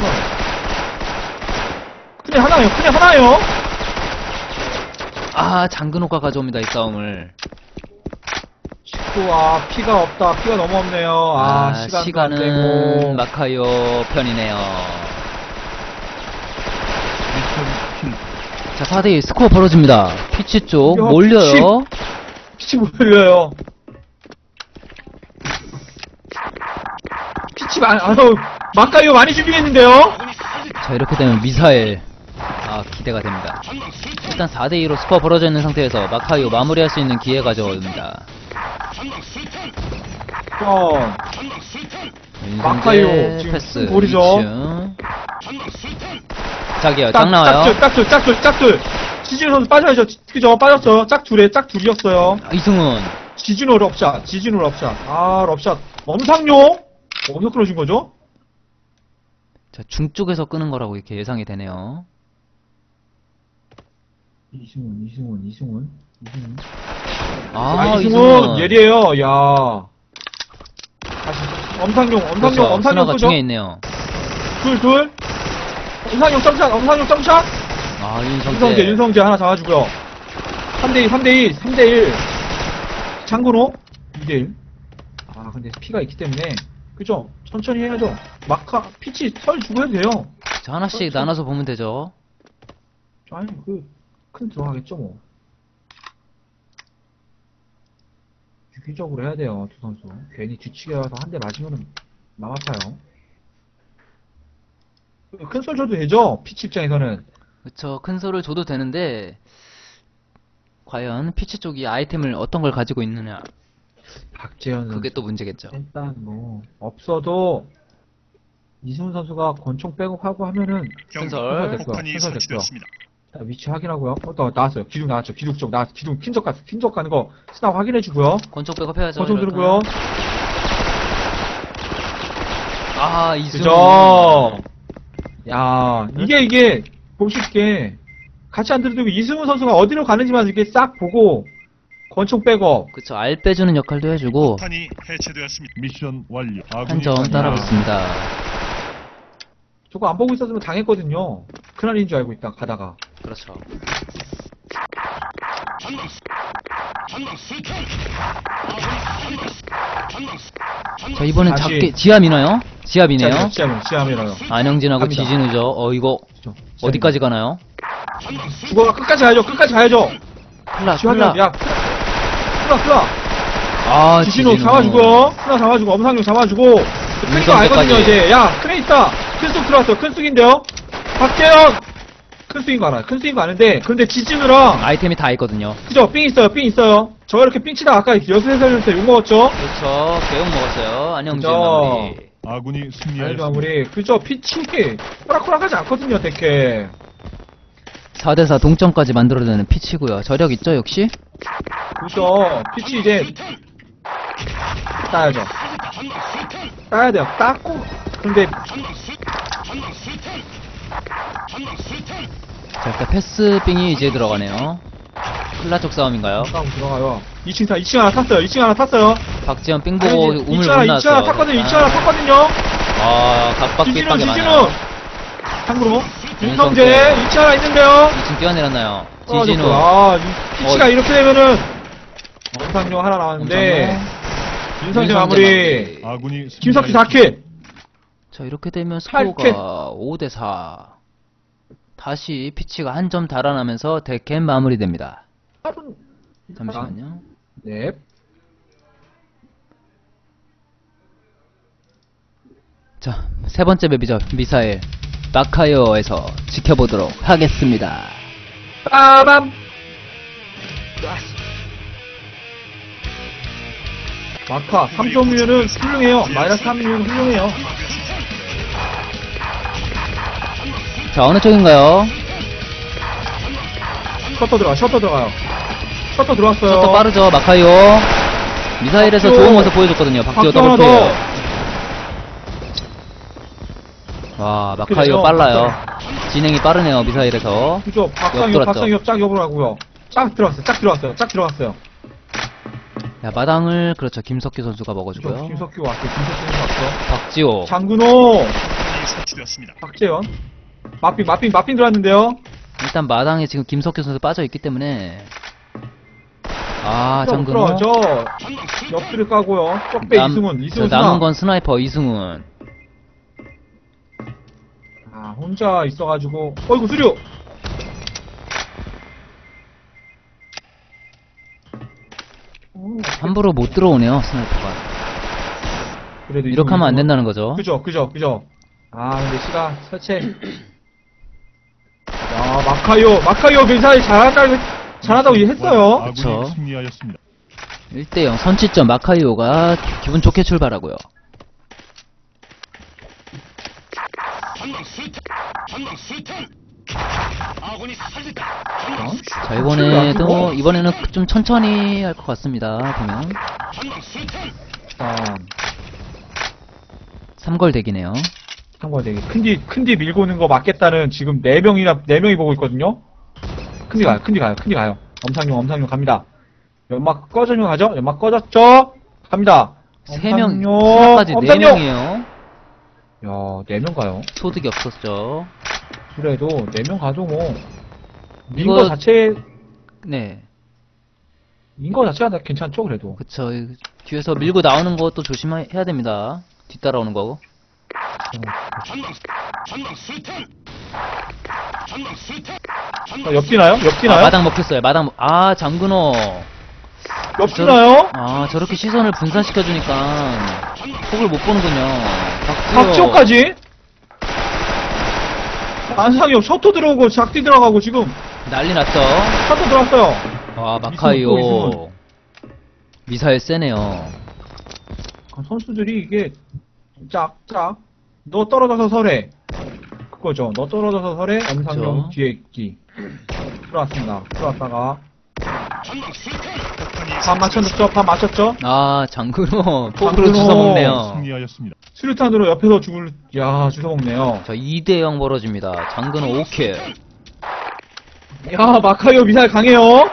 큰애 하나예요. 큰애 하나예요. 아, 장근호가 가져옵니다, 이 싸움을. 와, 피가 없다. 피가 너무 없네요. 시간도 안 시간은 되고. 마카이오 편이네요. 자, 4대1 스코어 벌어집니다. 피치 쪽 야, 몰려요. 피치 몰려요. 마카이오 많이 준비했는데요? 자, 이렇게 되면 미사일. 기대가 됩니다. 일단 4대2로 스코어 벌어져 있는 상태에서 마카이오 마무리할 수 있는 기회가 가져옵니다. 마카이오 윤성재 지금 패스 큰 골이죠. 2층. 짝이요. 짝 나와요. 짝둘. 지진우 선수 빠져야죠. 그죠? 빠졌어요. 짝둘이었어요. 이승훈. 지진우 럽샷. 럽샷. 엄상용? 어디서 끊어진 거죠? 자, 중쪽에서 끄는 거라고 이렇게 예상이 되네요. 이승훈. 이승훈. 이승훈 예리해요. 야. 다시 엄상용 그렇죠. 스나가 끄죠? 중에 있네요. 둘. 엄상용 점샷. 윤성재 하나 잡아주고요. 3대1. 장근호 2대1. 근데 피가 있기 때문에 그죠? 천천히 해야죠. 피치 설 주고 해도 돼요. 자, 하나씩 나눠서 보면 되죠. 아니 큰 들어가겠죠 뭐. 유기적으로 해야 돼요 두 선수. 괜히 뒤치게 와서 한 대 맞으면은 맘 아파요. 큰 sol 줘도 되죠 피치 입장에서는. 그쵸. 큰 소를 줘도 되는데 과연 피치 쪽이 아이템을 어떤 걸 가지고 있느냐, 박재현 선수 그게 또 문제겠죠. 일단 뭐 없어도 이승훈 선수가 권총 백업하고 하면은 큰설. 됐고요. 폭탄이 큰설 됐고요. 설치되었습니다. 자, 위치 확인하고요. 나왔어요. 기둥 나왔죠. 기둥 쪽 나왔어. 기둥 킨적 가는 거 스나 확인해주고요. 권총 백업 해야죠. 권총 이럴 들고요. 거는. 이승훈. 그죠? 야, 이게 보실 게 같이 안 들어도 이승훈 선수가 어디로 가는지만 이렇게 싹 보고 권총 백업. 그쵸. 알 빼주는 역할도 해주고 폭탄이 해체되었습니다. 미션 완료. 한 점 따라붙습니다. 저거 안 보고 있었으면 당했거든요. 그날인 줄 알고 있다 가다가. 그렇죠. 자, 이번엔 다시. 작게 지압이나요? 지압이네요. 지하면요. 안영진하고 갑니다. 지진우죠. 이거 그죠. 어디까지 가나요? 죽어가 끝까지 가야죠. 클라. 야, 클라. 지진우 잡아주고, 클라 잡아주고, 엄상용 잡아주고. 큰 거 알거든요 이제. 야, 큰애 있다. 큰쑥 들어왔어. 큰 쑥인데요. 박재현. 큰 쑥인 거 알아요. 큰 쑥인 거 아는데, 그런데 지진우랑 아이템이 다 있거든요. 그죠? 삥 있어요. 저 이렇게 삥 치다 아까 6살 때 욕먹었죠? 그렇죠. 개욕 먹었어요. 안영진 그죠. 마무리. 아군이 알죠, 승리하였습니다. 마무리. 그죠? 피치. 호락호락하지 않거든요, 되게. 4대4 동점까지 만들어내는 피치고요. 저력 있죠, 역시? 그죠? 피치 이제, 따야죠. 따야 돼요. 땄고. 근데, 자, 일단 패스빙이 이제 들어가네요. 클라 쪽 싸움인가요? 싸움 들어가요. 2층 하나 탔어요. 박지현 삥 보고 우물 못 2층 하나 나왔어요. 탔거든요. 2층 하나 탔거든요. 각박 빗방에 지진우. 많아요. 참고로. 윤성재. 윤성재. 2층 하나 있는데요. 2층 뛰어내렸나요? 아, 지진우. 피치가 이렇게 되면은, 엄상용 하나 나왔는데, 윤성재 마무리. 아군이 김석희 승리하였습니다. 4킬. 자, 이렇게 되면 팔 스코어가 5대4. 다시 피치가 한 점 달아나면서 데캠 마무리됩니다. 잠시만요. 네. 자, 세 번째 맵이죠. 미사일. 마카이오에서 지켜보도록 하겠습니다. 빠밤. 마카 3점이면은 훌륭해요. 마이너스 3이면 훌륭해요. 자, 어느 쪽인가요? 셔터 들어가요. 셔터 들어왔어요. 셔터 빠르죠, 마카이오. 미사일에서 박지호. 좋은 모습 보여줬거든요. 박지호 박지호 하나 더블킬. 와, 마카이오 그래요. 빨라요. 진행이 빠르네요, 미사일에서. 그죠? 옆돌았죠. 박상엽 짝 여보라고요. 짝 들어왔어요. 야, 마당을, 그렇죠. 김석규 선수가 먹어주고요. 김석규 왔어요. 김석규 선수 왔어. 박지호. 장근호. 폭탄이 설치되었습니다. 박재현. 마핑 들어왔는데요. 일단 마당에 지금 김석규 선수 빠져있기 때문에. 아, 저, 장근호. 저, 옆줄을 까고요. 쪽배 이승훈 저 스나. 남은 건 스나이퍼 이승훈. 아, 혼자 있어가지고. 어이구, 수류! 함부로 못 들어오네요, 스나이퍼가. 그래도 이렇게 하면 안 이승훈. 된다는 거죠. 그죠. 아, 근데 시가 설치. 야, 마카이오 굉장히 잘한다고 했어요. 아군이 그쵸. 승리하였습니다. 1대0 선취점 마카이오가 기분 좋게 출발하고요. 자, 이번에는 좀 천천히 할 것 같습니다, 보면. 일단, 3골 대기네요. 참고로 되게 큰디 밀고 오는 거 맞겠다는 지금 4명이 보고 있거든요. 큰디 가요. 엄상용 갑니다. 연막 꺼져요 가죠? 연막 꺼졌죠? 갑니다. 3명, 엄상용, 스나까지 엄상용! 4명이에요. 야, 4명 가요. 소득이 없었죠. 그래도 4명 가도 뭐, 이거- 네. 네. 인거 자체가 괜찮죠, 그래도. 그쵸. 뒤에서 밀고 나오는 것도 조심해야 됩니다. 뒤따라오는 거. 옆 뛰나요? 아, 마당 먹혔어요. 장근호. 옆 뛰나요? 아, 저렇게 시선을 분산시켜주니까 폭을 못 보는군요. 박지호까지? 안상엽 셔터 들어오고 작디 들어가고 지금 난리 났죠. 셔터 들어왔어요. 아, 이승훈. 마카이오. 미사일 세네요. 선수들이 이게 짝짝 너 떨어져서 설해 그거죠. 너 떨어져서 설해 엄상용 그쵸. 뒤에 있기 들어왔다가 폭탄이 반 맞췄죠. 아, 장근호. 폭으로 장근호. 주워먹네요. 승리하였습니다. 수류탄으로 옆에서 주워먹네요. 자, 2대0 벌어집니다. 장근호 5킬. 야, 마카이오 미사일 강해요.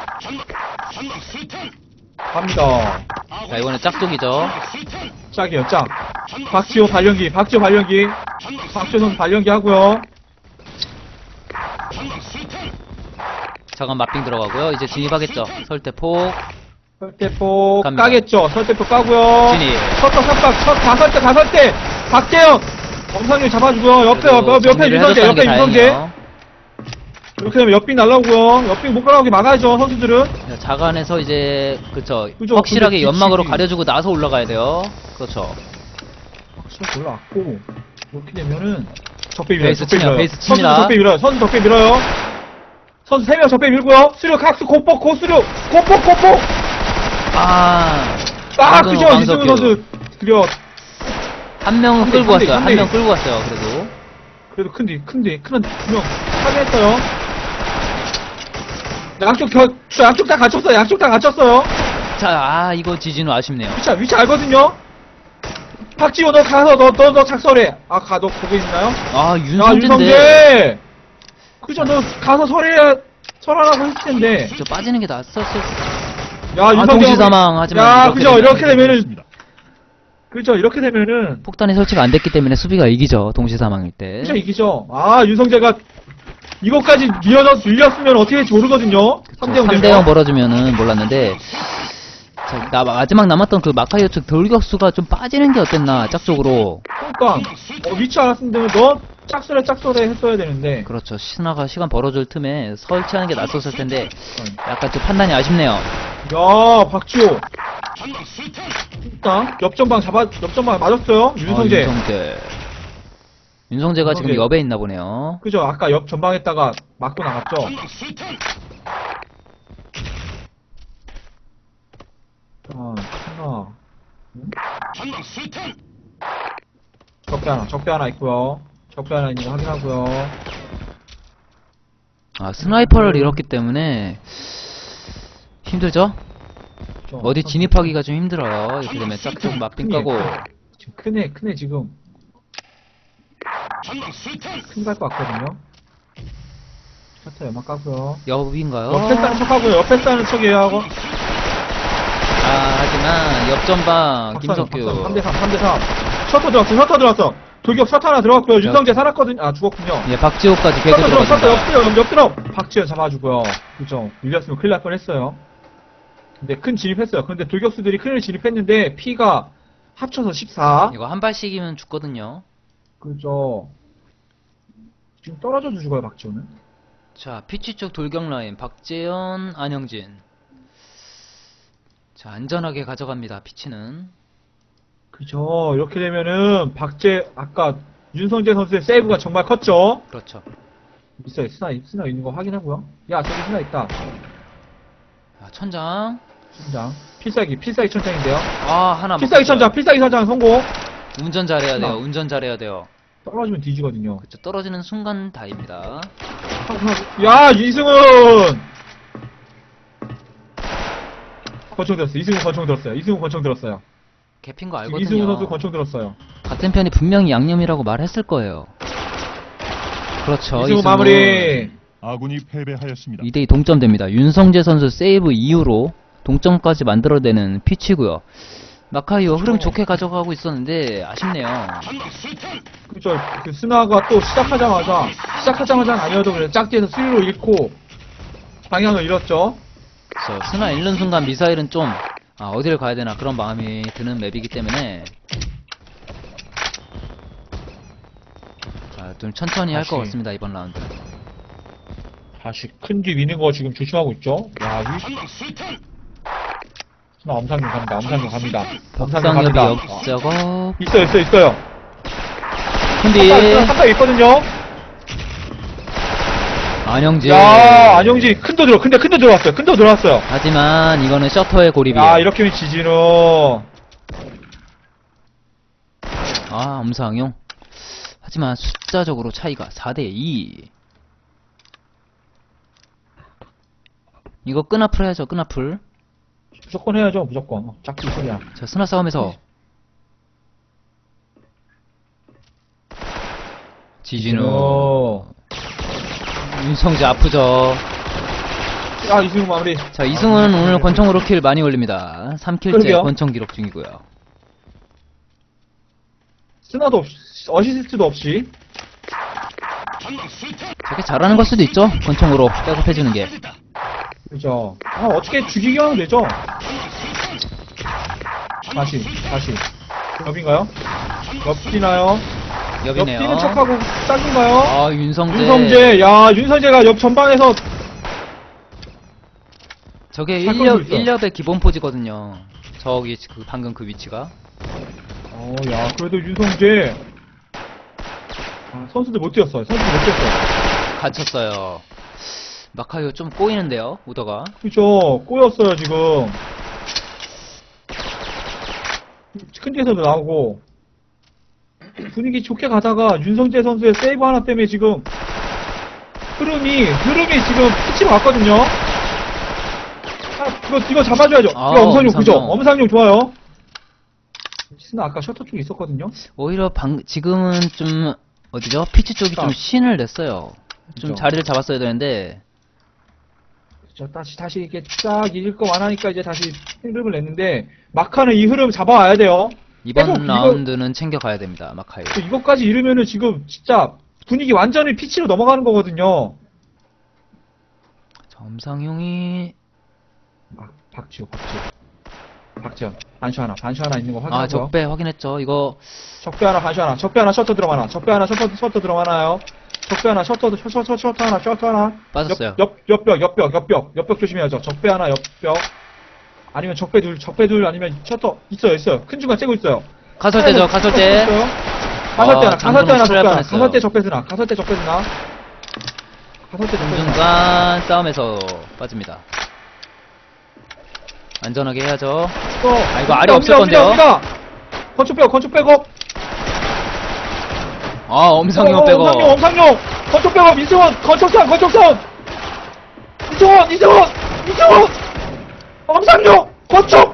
갑니다. 자, 이번에 짝쪽이죠. 짝이에요, 짝. 박지호 발연기. 박지호 선수 발연기 하고요. 자간 맛빙 들어가고요. 이제 진입하겠죠. 설대폭. 설대폭 갑니다. 까겠죠. 설대폭 까고요. 진입. 셔터 선박 가설대. 박재영. 엄상용 잡아주고요. 옆에 정리를 윤성재. 해줬다는 게 다행이에요. 이렇게 되면 옆빙 날라오고요. 옆빙 못 가라오게 막아야죠, 선수들은. 자, 자간에서 이제 그쵸. 그죠, 확실하게 근데 연막으로 뒤치기. 가려주고 나서 올라가야 돼요. 그렇죠. 확실히 올라왔고. 이렇게 되면은 적배 밀어요. 베이스 치네요, 베이스 선수 칩니다. 적배 밀어요. 선수 3명 적배 밀고요. 수류 각수 고수류 고폭. 아, 아, 장근호, 그죠. 광석규. 이승훈 선수 그려. 한 명은 한대, 끌고 왔어요. 한대, 한 명 한대. 끌고 왔어요. 그래도. 그래도 큰디 2명 확인했어요. 양쪽 다 갇혔어요. 자, 이거 지진우 아쉽네요. 위치 알거든요. 박지호 너 가서 너 작설해. 너 거기 있나요? 아, 야, 윤성재인데. 윤성재. 그죠, 너 가서 설하라고 했을 텐데. 저 빠지는 게 낫었을. 야, 윤성재. 동시사망 하지만 야, 이렇게 그죠, 되면 이렇게 되면은. 그죠, 이렇게 되면은. 폭탄이 설치가 안 됐기 때문에 수비가 이기죠. 동시사망일 때. 진짜 이기죠. 윤성재가 이거까지 밀렸으면 어떻게 될지 모르거든요. 3대0 3대0 벌어주면은 몰랐는데. 자, 마지막 남았던 그 마카이오 측 돌격수가 좀 빠지는 게 어땠나, 짝쪽으로. 그러니까 위치 알았으면 너 짝소래 했어야 되는데. 그렇죠. 신화가 시간 벌어줄 틈에 설치하는 게 낫었을 텐데, 약간 좀 판단이 아쉽네요. 야, 박지호. 일단 옆전방 맞았어요. 윤성재. 윤성재가 지금 윤성재. 옆에 있나 보네요. 그죠? 아까 옆 전방에다가 맞고 나갔죠. 하나. 적배 하나 있고요. 적배 하나 있는 거 확인하고요. 아, 스나이퍼를 잃었기 때문에 힘들죠? 어디 진입하기가 좀 힘들어요. 이렇게 되면 짝짝 맞빙 까고. 지금 크네 지금. 큰 갈 것 같거든요. 셔터 연막 까고요. 옆인가요? 옆에 싸는 척하고요. 옆에 싸는 척이에요 하고. 하지만 옆전방 김석규. 3대3. 셔터 들어왔어. 돌격 샷 하나 들어갔고요. 윤성재 살았거든요. 아, 죽었군요. 예, 박지호까지 개그 샷 들어갑니다. 옆들어. 박지현 잡아주고요. 그죠. 밀렸으면 큰일 날 뻔했어요. 근데 큰 진입했어요. 그런데 돌격수들이 큰일 진입했는데 피가 합쳐서 14. 이거 한 발씩이면 죽거든요. 그죠. 지금 떨어져도 죽어요, 박지현은. 자, 피치 쪽 돌격 라인 박재현, 안영진. 자, 안전하게 가져갑니다. 피치는. 그죠. 이렇게 되면은 아까 윤성재 선수의 세이브가 정말 컸죠. 그렇죠. 있어요. 스나 있는 거 확인하고요. 야, 저기 스나 있다. 자, 천장. 천장. 필살기 천장인데요. 아, 하나 필살기 먹혔어요. 천장 성공. 운전 잘해야 돼요. 하나. 운전 잘해야 돼요. 떨어지면 뒤지거든요. 그쵸, 떨어지는 순간 다입니다. 야, 이승훈! 권총 들었어요. 이승훈 권총 들었어요. 개핀 거 지금 알거든요. 이승훈 선수 권총 들었어요. 같은 편이 분명히 양념이라고 말했을 거예요. 그렇죠. 이승훈 마무리. 아군이 패배하였습니다. 2대2 동점됩니다. 윤성재 선수 세이브 이후로 동점까지 만들어내는 피치고요. 마카이오 흐름 좋게 가져가고 있었는데 아쉽네요. 그죠. 그 스나가 또 시작하자마자 아니어도 그래. 짝지에서 수위로 잃고 방향을 잃었죠. 그래서 스나 잃는 순간 미사일은 좀 어디를 가야 되나 그런 마음이 드는 맵이기 때문에 자, 좀 천천히 할 것 다시. 같습니다. 이번 라운드. 다시 큰 뒤 미는 거 지금 조심하고 있죠. 야, 스나 엄상용 갑니다. 박상엽이 역작업. 있어요. 근데 한방 있거든요. 안영진. 야, 안영진 큰도 들어왔어요. 하지만 이거는 셔터의 고립이에요. 야, 이렇게 하면 지진우. 엄상용. 하지만 숫자적으로 차이가 4대2. 이거 끈앞을 해야죠. 끈앞을. 무조건 해야죠, 무조건. 짝지 소리야. 자, 스나 싸움에서 지진우. 윤성재 아프죠. 야, 이승훈 마무리. 자, 이승훈은 오늘 권총으로 킬 많이 올립니다. 3킬째 그러게요. 권총 기록 중이고요. 스나도 없이, 어시스트도 없이. 저게 잘하는 걸 수도 있죠. 권총으로 백업해주는 게. 그죠. 어떻게 죽이게 하면 되죠. 다시. 옆인가요? 옆이나요? 옆이네요. 옆뒤는 척하고 짝인가요? 윤성재. 윤성재가 옆 전방에서 저게 살 걸고 있어. 1렵의 기본 포지거든요. 저기 방금 그 위치가. 그래도 윤성재 선수들 못 뛰었어요. 갇혔어요. 마카이오 좀 꼬이는데요, 오더가. 그죠. 꼬였어요, 지금. 큰 데서도 나오고. 분위기 좋게 가다가 윤성재 선수의 세이브 하나 때문에 지금 흐름이 지금 피치로 갔거든요. 이거 잡아줘야죠. 이거 엄상용 그죠? 엄상용 좋아요. 스나 아까 셔터 쪽에 있었거든요. 오히려 지금은 좀 어디죠? 피치 쪽이 좀 신을 냈어요. 좀 그죠. 자리를 잡았어야 되는데. 그죠. 다시 이렇게 쫙 이길 거 많으니까 이제 다시 흐름을 냈는데 마카는 이 흐름 잡아와야 돼요. 이번 라운드는 챙겨가야 됩니다, 마카이오. 이것까지 이르면은 지금 진짜 분위기 완전히 피치로 넘어가는 거거든요. 자, 엄상용이 박지현 반슈 하나 있는 거 확인하고요. 적배 확인했죠. 이거 적배 하나 반슈 하나 적배 하나 셔터 들어가나 적배 하나 셔터 들어가나요. 적배 하나 셔터 하나 빠졌어요. 옆벽 조심해야죠. 적배 하나 옆벽 아니면 적배 둘 아니면 셔터 있어요. 큰 중간 째고 있어요. 가설대죠. 가설대. 가설대 적배 쓰나 중간 싸움에서 빠집니다. 안전하게 해야죠. 이거 알이 없을 건데요. 건축 백업. 엄상용 백업. 엄상용. 건축 백업. 이승원. 건축선. 이승원. 엄상용. 건축.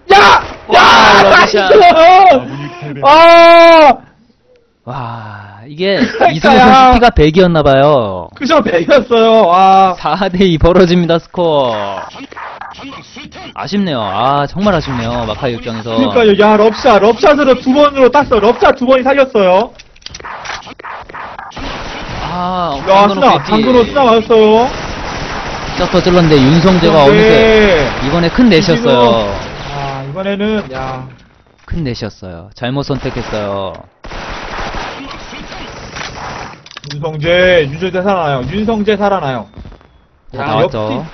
나이스. 아군이 패배. 와, 이게 이승훈 선수 피가 100이었나봐요. 그죠, 100이었어요. 4대2 벌어집니다, 스코어. 아쉽네요. 정말 아쉽네요, 마카이 입장에서. 그러니까요. 럽샷으로 2번으로 땄어. 럽샷 2번이 살렸어요. 아, 야, 스나, 장근호 스나 맞았어요. 셔터 찔렀는데 윤성재가 어느새 이번에 큰 넷이었어요. 아, 이번에는, 야, 큰 넷이었어요. 잘못 선택했어요. 윤성재 살아나요. 윤성재 살아나요. 다 나왔죠. 역시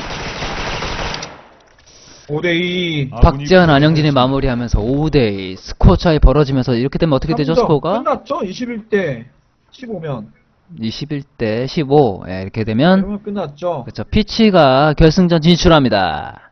5대2. 박지현, 안영진이 마무리하면서 5대2 스코어 차이 벌어지면서 이렇게 되면 어떻게 되죠, 스코어가? 끝났죠? 21대 15면. 21대 15. 예, 이렇게 되면 그러면 끝났죠. 그렇죠. 피치가 결승전 진출합니다.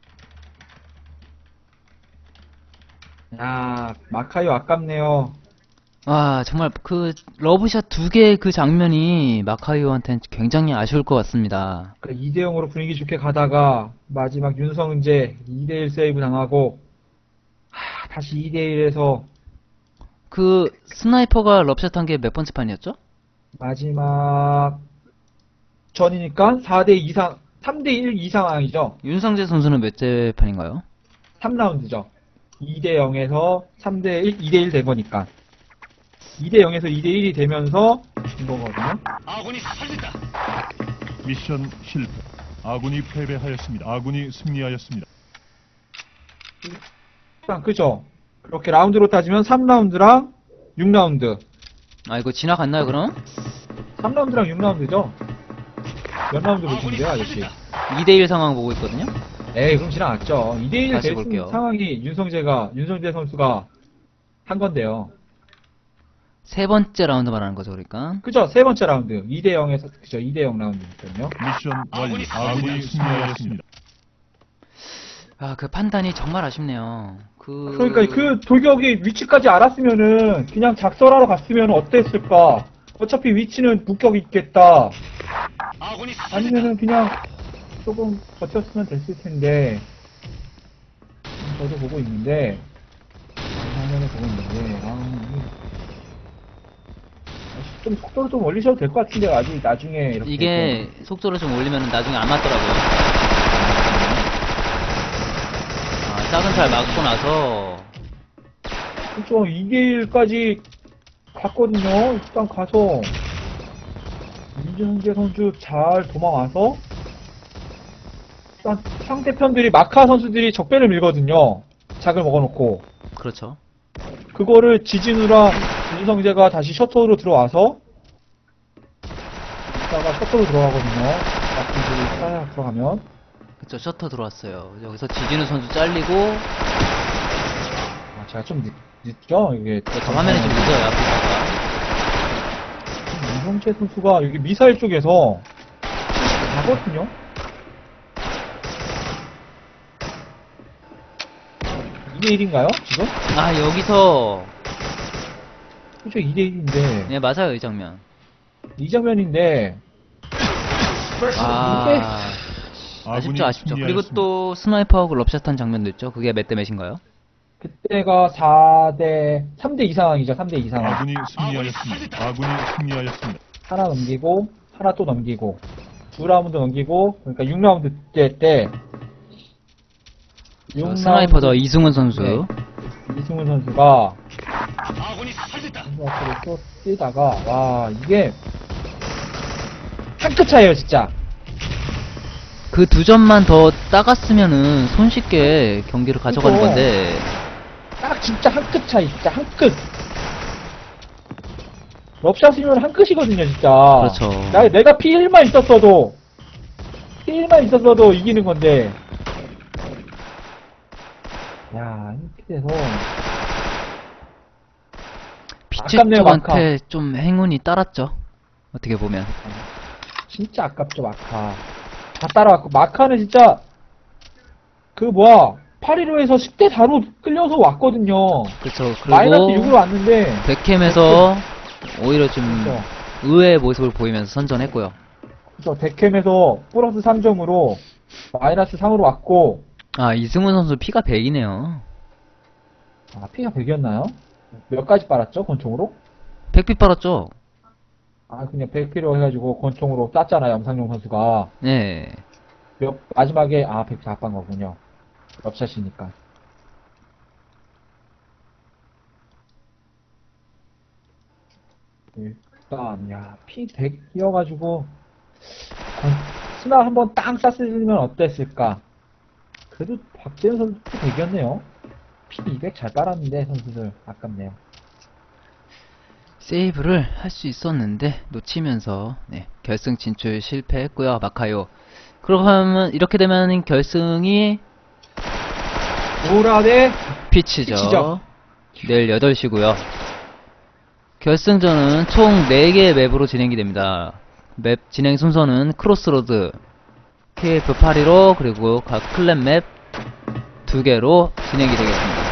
야, 마카이오 아깝네요. 와, 정말 그 러브샷 두 개의 그 장면이 마카이오한테는 굉장히 아쉬울 것 같습니다. 2대0으로 분위기 좋게 가다가 마지막 윤성재 2대1 세이브 당하고 다시 2대1에서 그 스나이퍼가 럽샷 한 게 몇 번째 판이었죠? 마지막 전이니까 4대2 이상 3대1 이 상황이죠. 윤상재 선수는 몇째 판인가요? 3라운드죠. 2대0에서 3대1, 2대1 된 거니까. 2대0에서 2대1이 되면서 진 거거든요. 아군이 살린다. 미션 실패. 아군이 패배하였습니다. 아군이 승리하였습니다. 그죠? 그렇게 라운드로 따지면 3라운드랑 6라운드. 아, 이거 지나갔나요, 그럼? 3라운드랑 6라운드죠? 몇 라운드 보시는데요, 아저씨? 2대1 상황 보고 있거든요? 에이, 그럼 지나갔죠. 2대1 다시 될 볼게요. 상황이 윤성재 선수가 한 건데요. 세 번째 라운드 말하는 거죠, 그러니까. 그죠? 세 번째 라운드. 2대0에서, 그죠? 2대0 라운드니까요. 미션 완료. 아군이 승리하였습니다. 아, 그 판단이 정말 아쉽네요. 그러니까 그 돌격의 위치까지 알았으면은 그냥 작설하러 갔으면 어땠을까? 어차피 위치는 북격이 있겠다. 아군이 아니면은 그냥 조금 버텼으면 됐을 텐데. 저도 보고 있는데, 화면을 보고 있는데, 좀 속도를 좀 올리셔도 될 것 같은데, 아직 나중에 이렇게. 이게 속도를 좀 올리면 나중에 안 맞더라고요. 아, 작은 살 맞고 나서 좀 2대1까지 갔거든요. 일단 가서, 이준재 선수 잘 도망와서, 일단 상대편들이, 마카 선수들이 적배를 밀거든요. 작을 먹어놓고. 그렇죠. 그거를 지진우랑 윤성재가 다시 셔터로 들어와서 이따가 셔터로 들어가거든요. 마크들이 따라 들어가면 그쵸, 셔터 들어왔어요. 여기서 지진우 선수 잘리고 제가 좀 늦죠? 이게 그렇죠, 화면이 좀 늦어요, 앞에다가. 윤성재 선수가 여기 미사일 쪽에서 가거든요. 2대1인가요? 지금? 아, 여기서 그쵸, 2대1인데 네, 맞아요, 이 장면. 이 장면인데 아, 아군이 아쉽죠. 그리고 승리하였습니다. 또 스나이퍼하고 럽샷한 장면도 있죠. 그게 몇 대 몇인가요? 그때가 3대 2 상황이죠. 3대 2 상황. 아군이 승리하였습니다. 아군이 승리하였습니다. 하나 넘기고 하나 또 넘기고 2라운드 넘기고 그러니까 6라운드 때 저 스나이퍼죠, 이승훈 선수. 네. 이승훈 선수가 아군이 살린다. 앞으로 또 뛰다가 와 이게 한 끗 차이에요 진짜. 그 두 점만 더 따갔으면은 손쉽게 경기를 가져가는 그쵸. 건데. 딱 진짜 한 끗 차이 진짜 한 끗. 럽샷이면 한 끗이거든요 진짜. 그렇죠. 내가 P1만 있었어도 이기는 건데. 야 이렇게 돼서 피치 아깝네요, 쪽한테 좀 행운이 따랐죠. 어떻게 보면. 진짜 아깝죠 마카. 다 따라왔고 마카는 진짜 그 뭐야 815에서 10대 4로 끌려서 왔거든요. 그렇죠. 마이너스 그리고 6으로 왔는데 백캠에서 오히려 좀 그렇죠. 의외의 모습을 보이면서 선전했고요. 그래서 데캠에서 플러스 3점으로 마이너스 3으로 왔고 아, 이승훈 선수 피가 100이네요. 피가 100이었나요? 몇 가지 빨았죠 권총으로? 100피 빨았죠? 그냥 100피로 해가지고 권총으로 쐈잖아요 염상용 선수가. 네. 마지막에 104판 거군요. 럽샷이니까. 네. 일단, 야, P100이어가지고, 스나 한번 땅 쐈으면 어땠을까? 그래도 박재현 선수 P100이었네요. P200 잘 빨았는데, 선수들. 아깝네요. 세이브를 할 수 있었는데 놓치면서 네, 결승 진출 실패했고요. 마카요. 그러면 이렇게 되면 결승이 노라 대 피치죠. 피치죠. 내일 8시고요. 결승전은 총 4개의 맵으로 진행이 됩니다. 맵 진행 순서는 크로스로드, KF82로 그리고 각 클랜 맵 2개로 진행이 되겠습니다.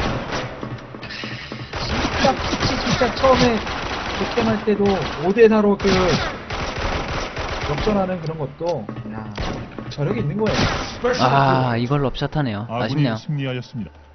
진짜 처음에 득점할 때도 5대4로 역전하는 그런 것도, 야, 저력이 있는 거예요. 아, 이걸 럽샷하네요. 아군이 아쉽네요. 승리하였습니다.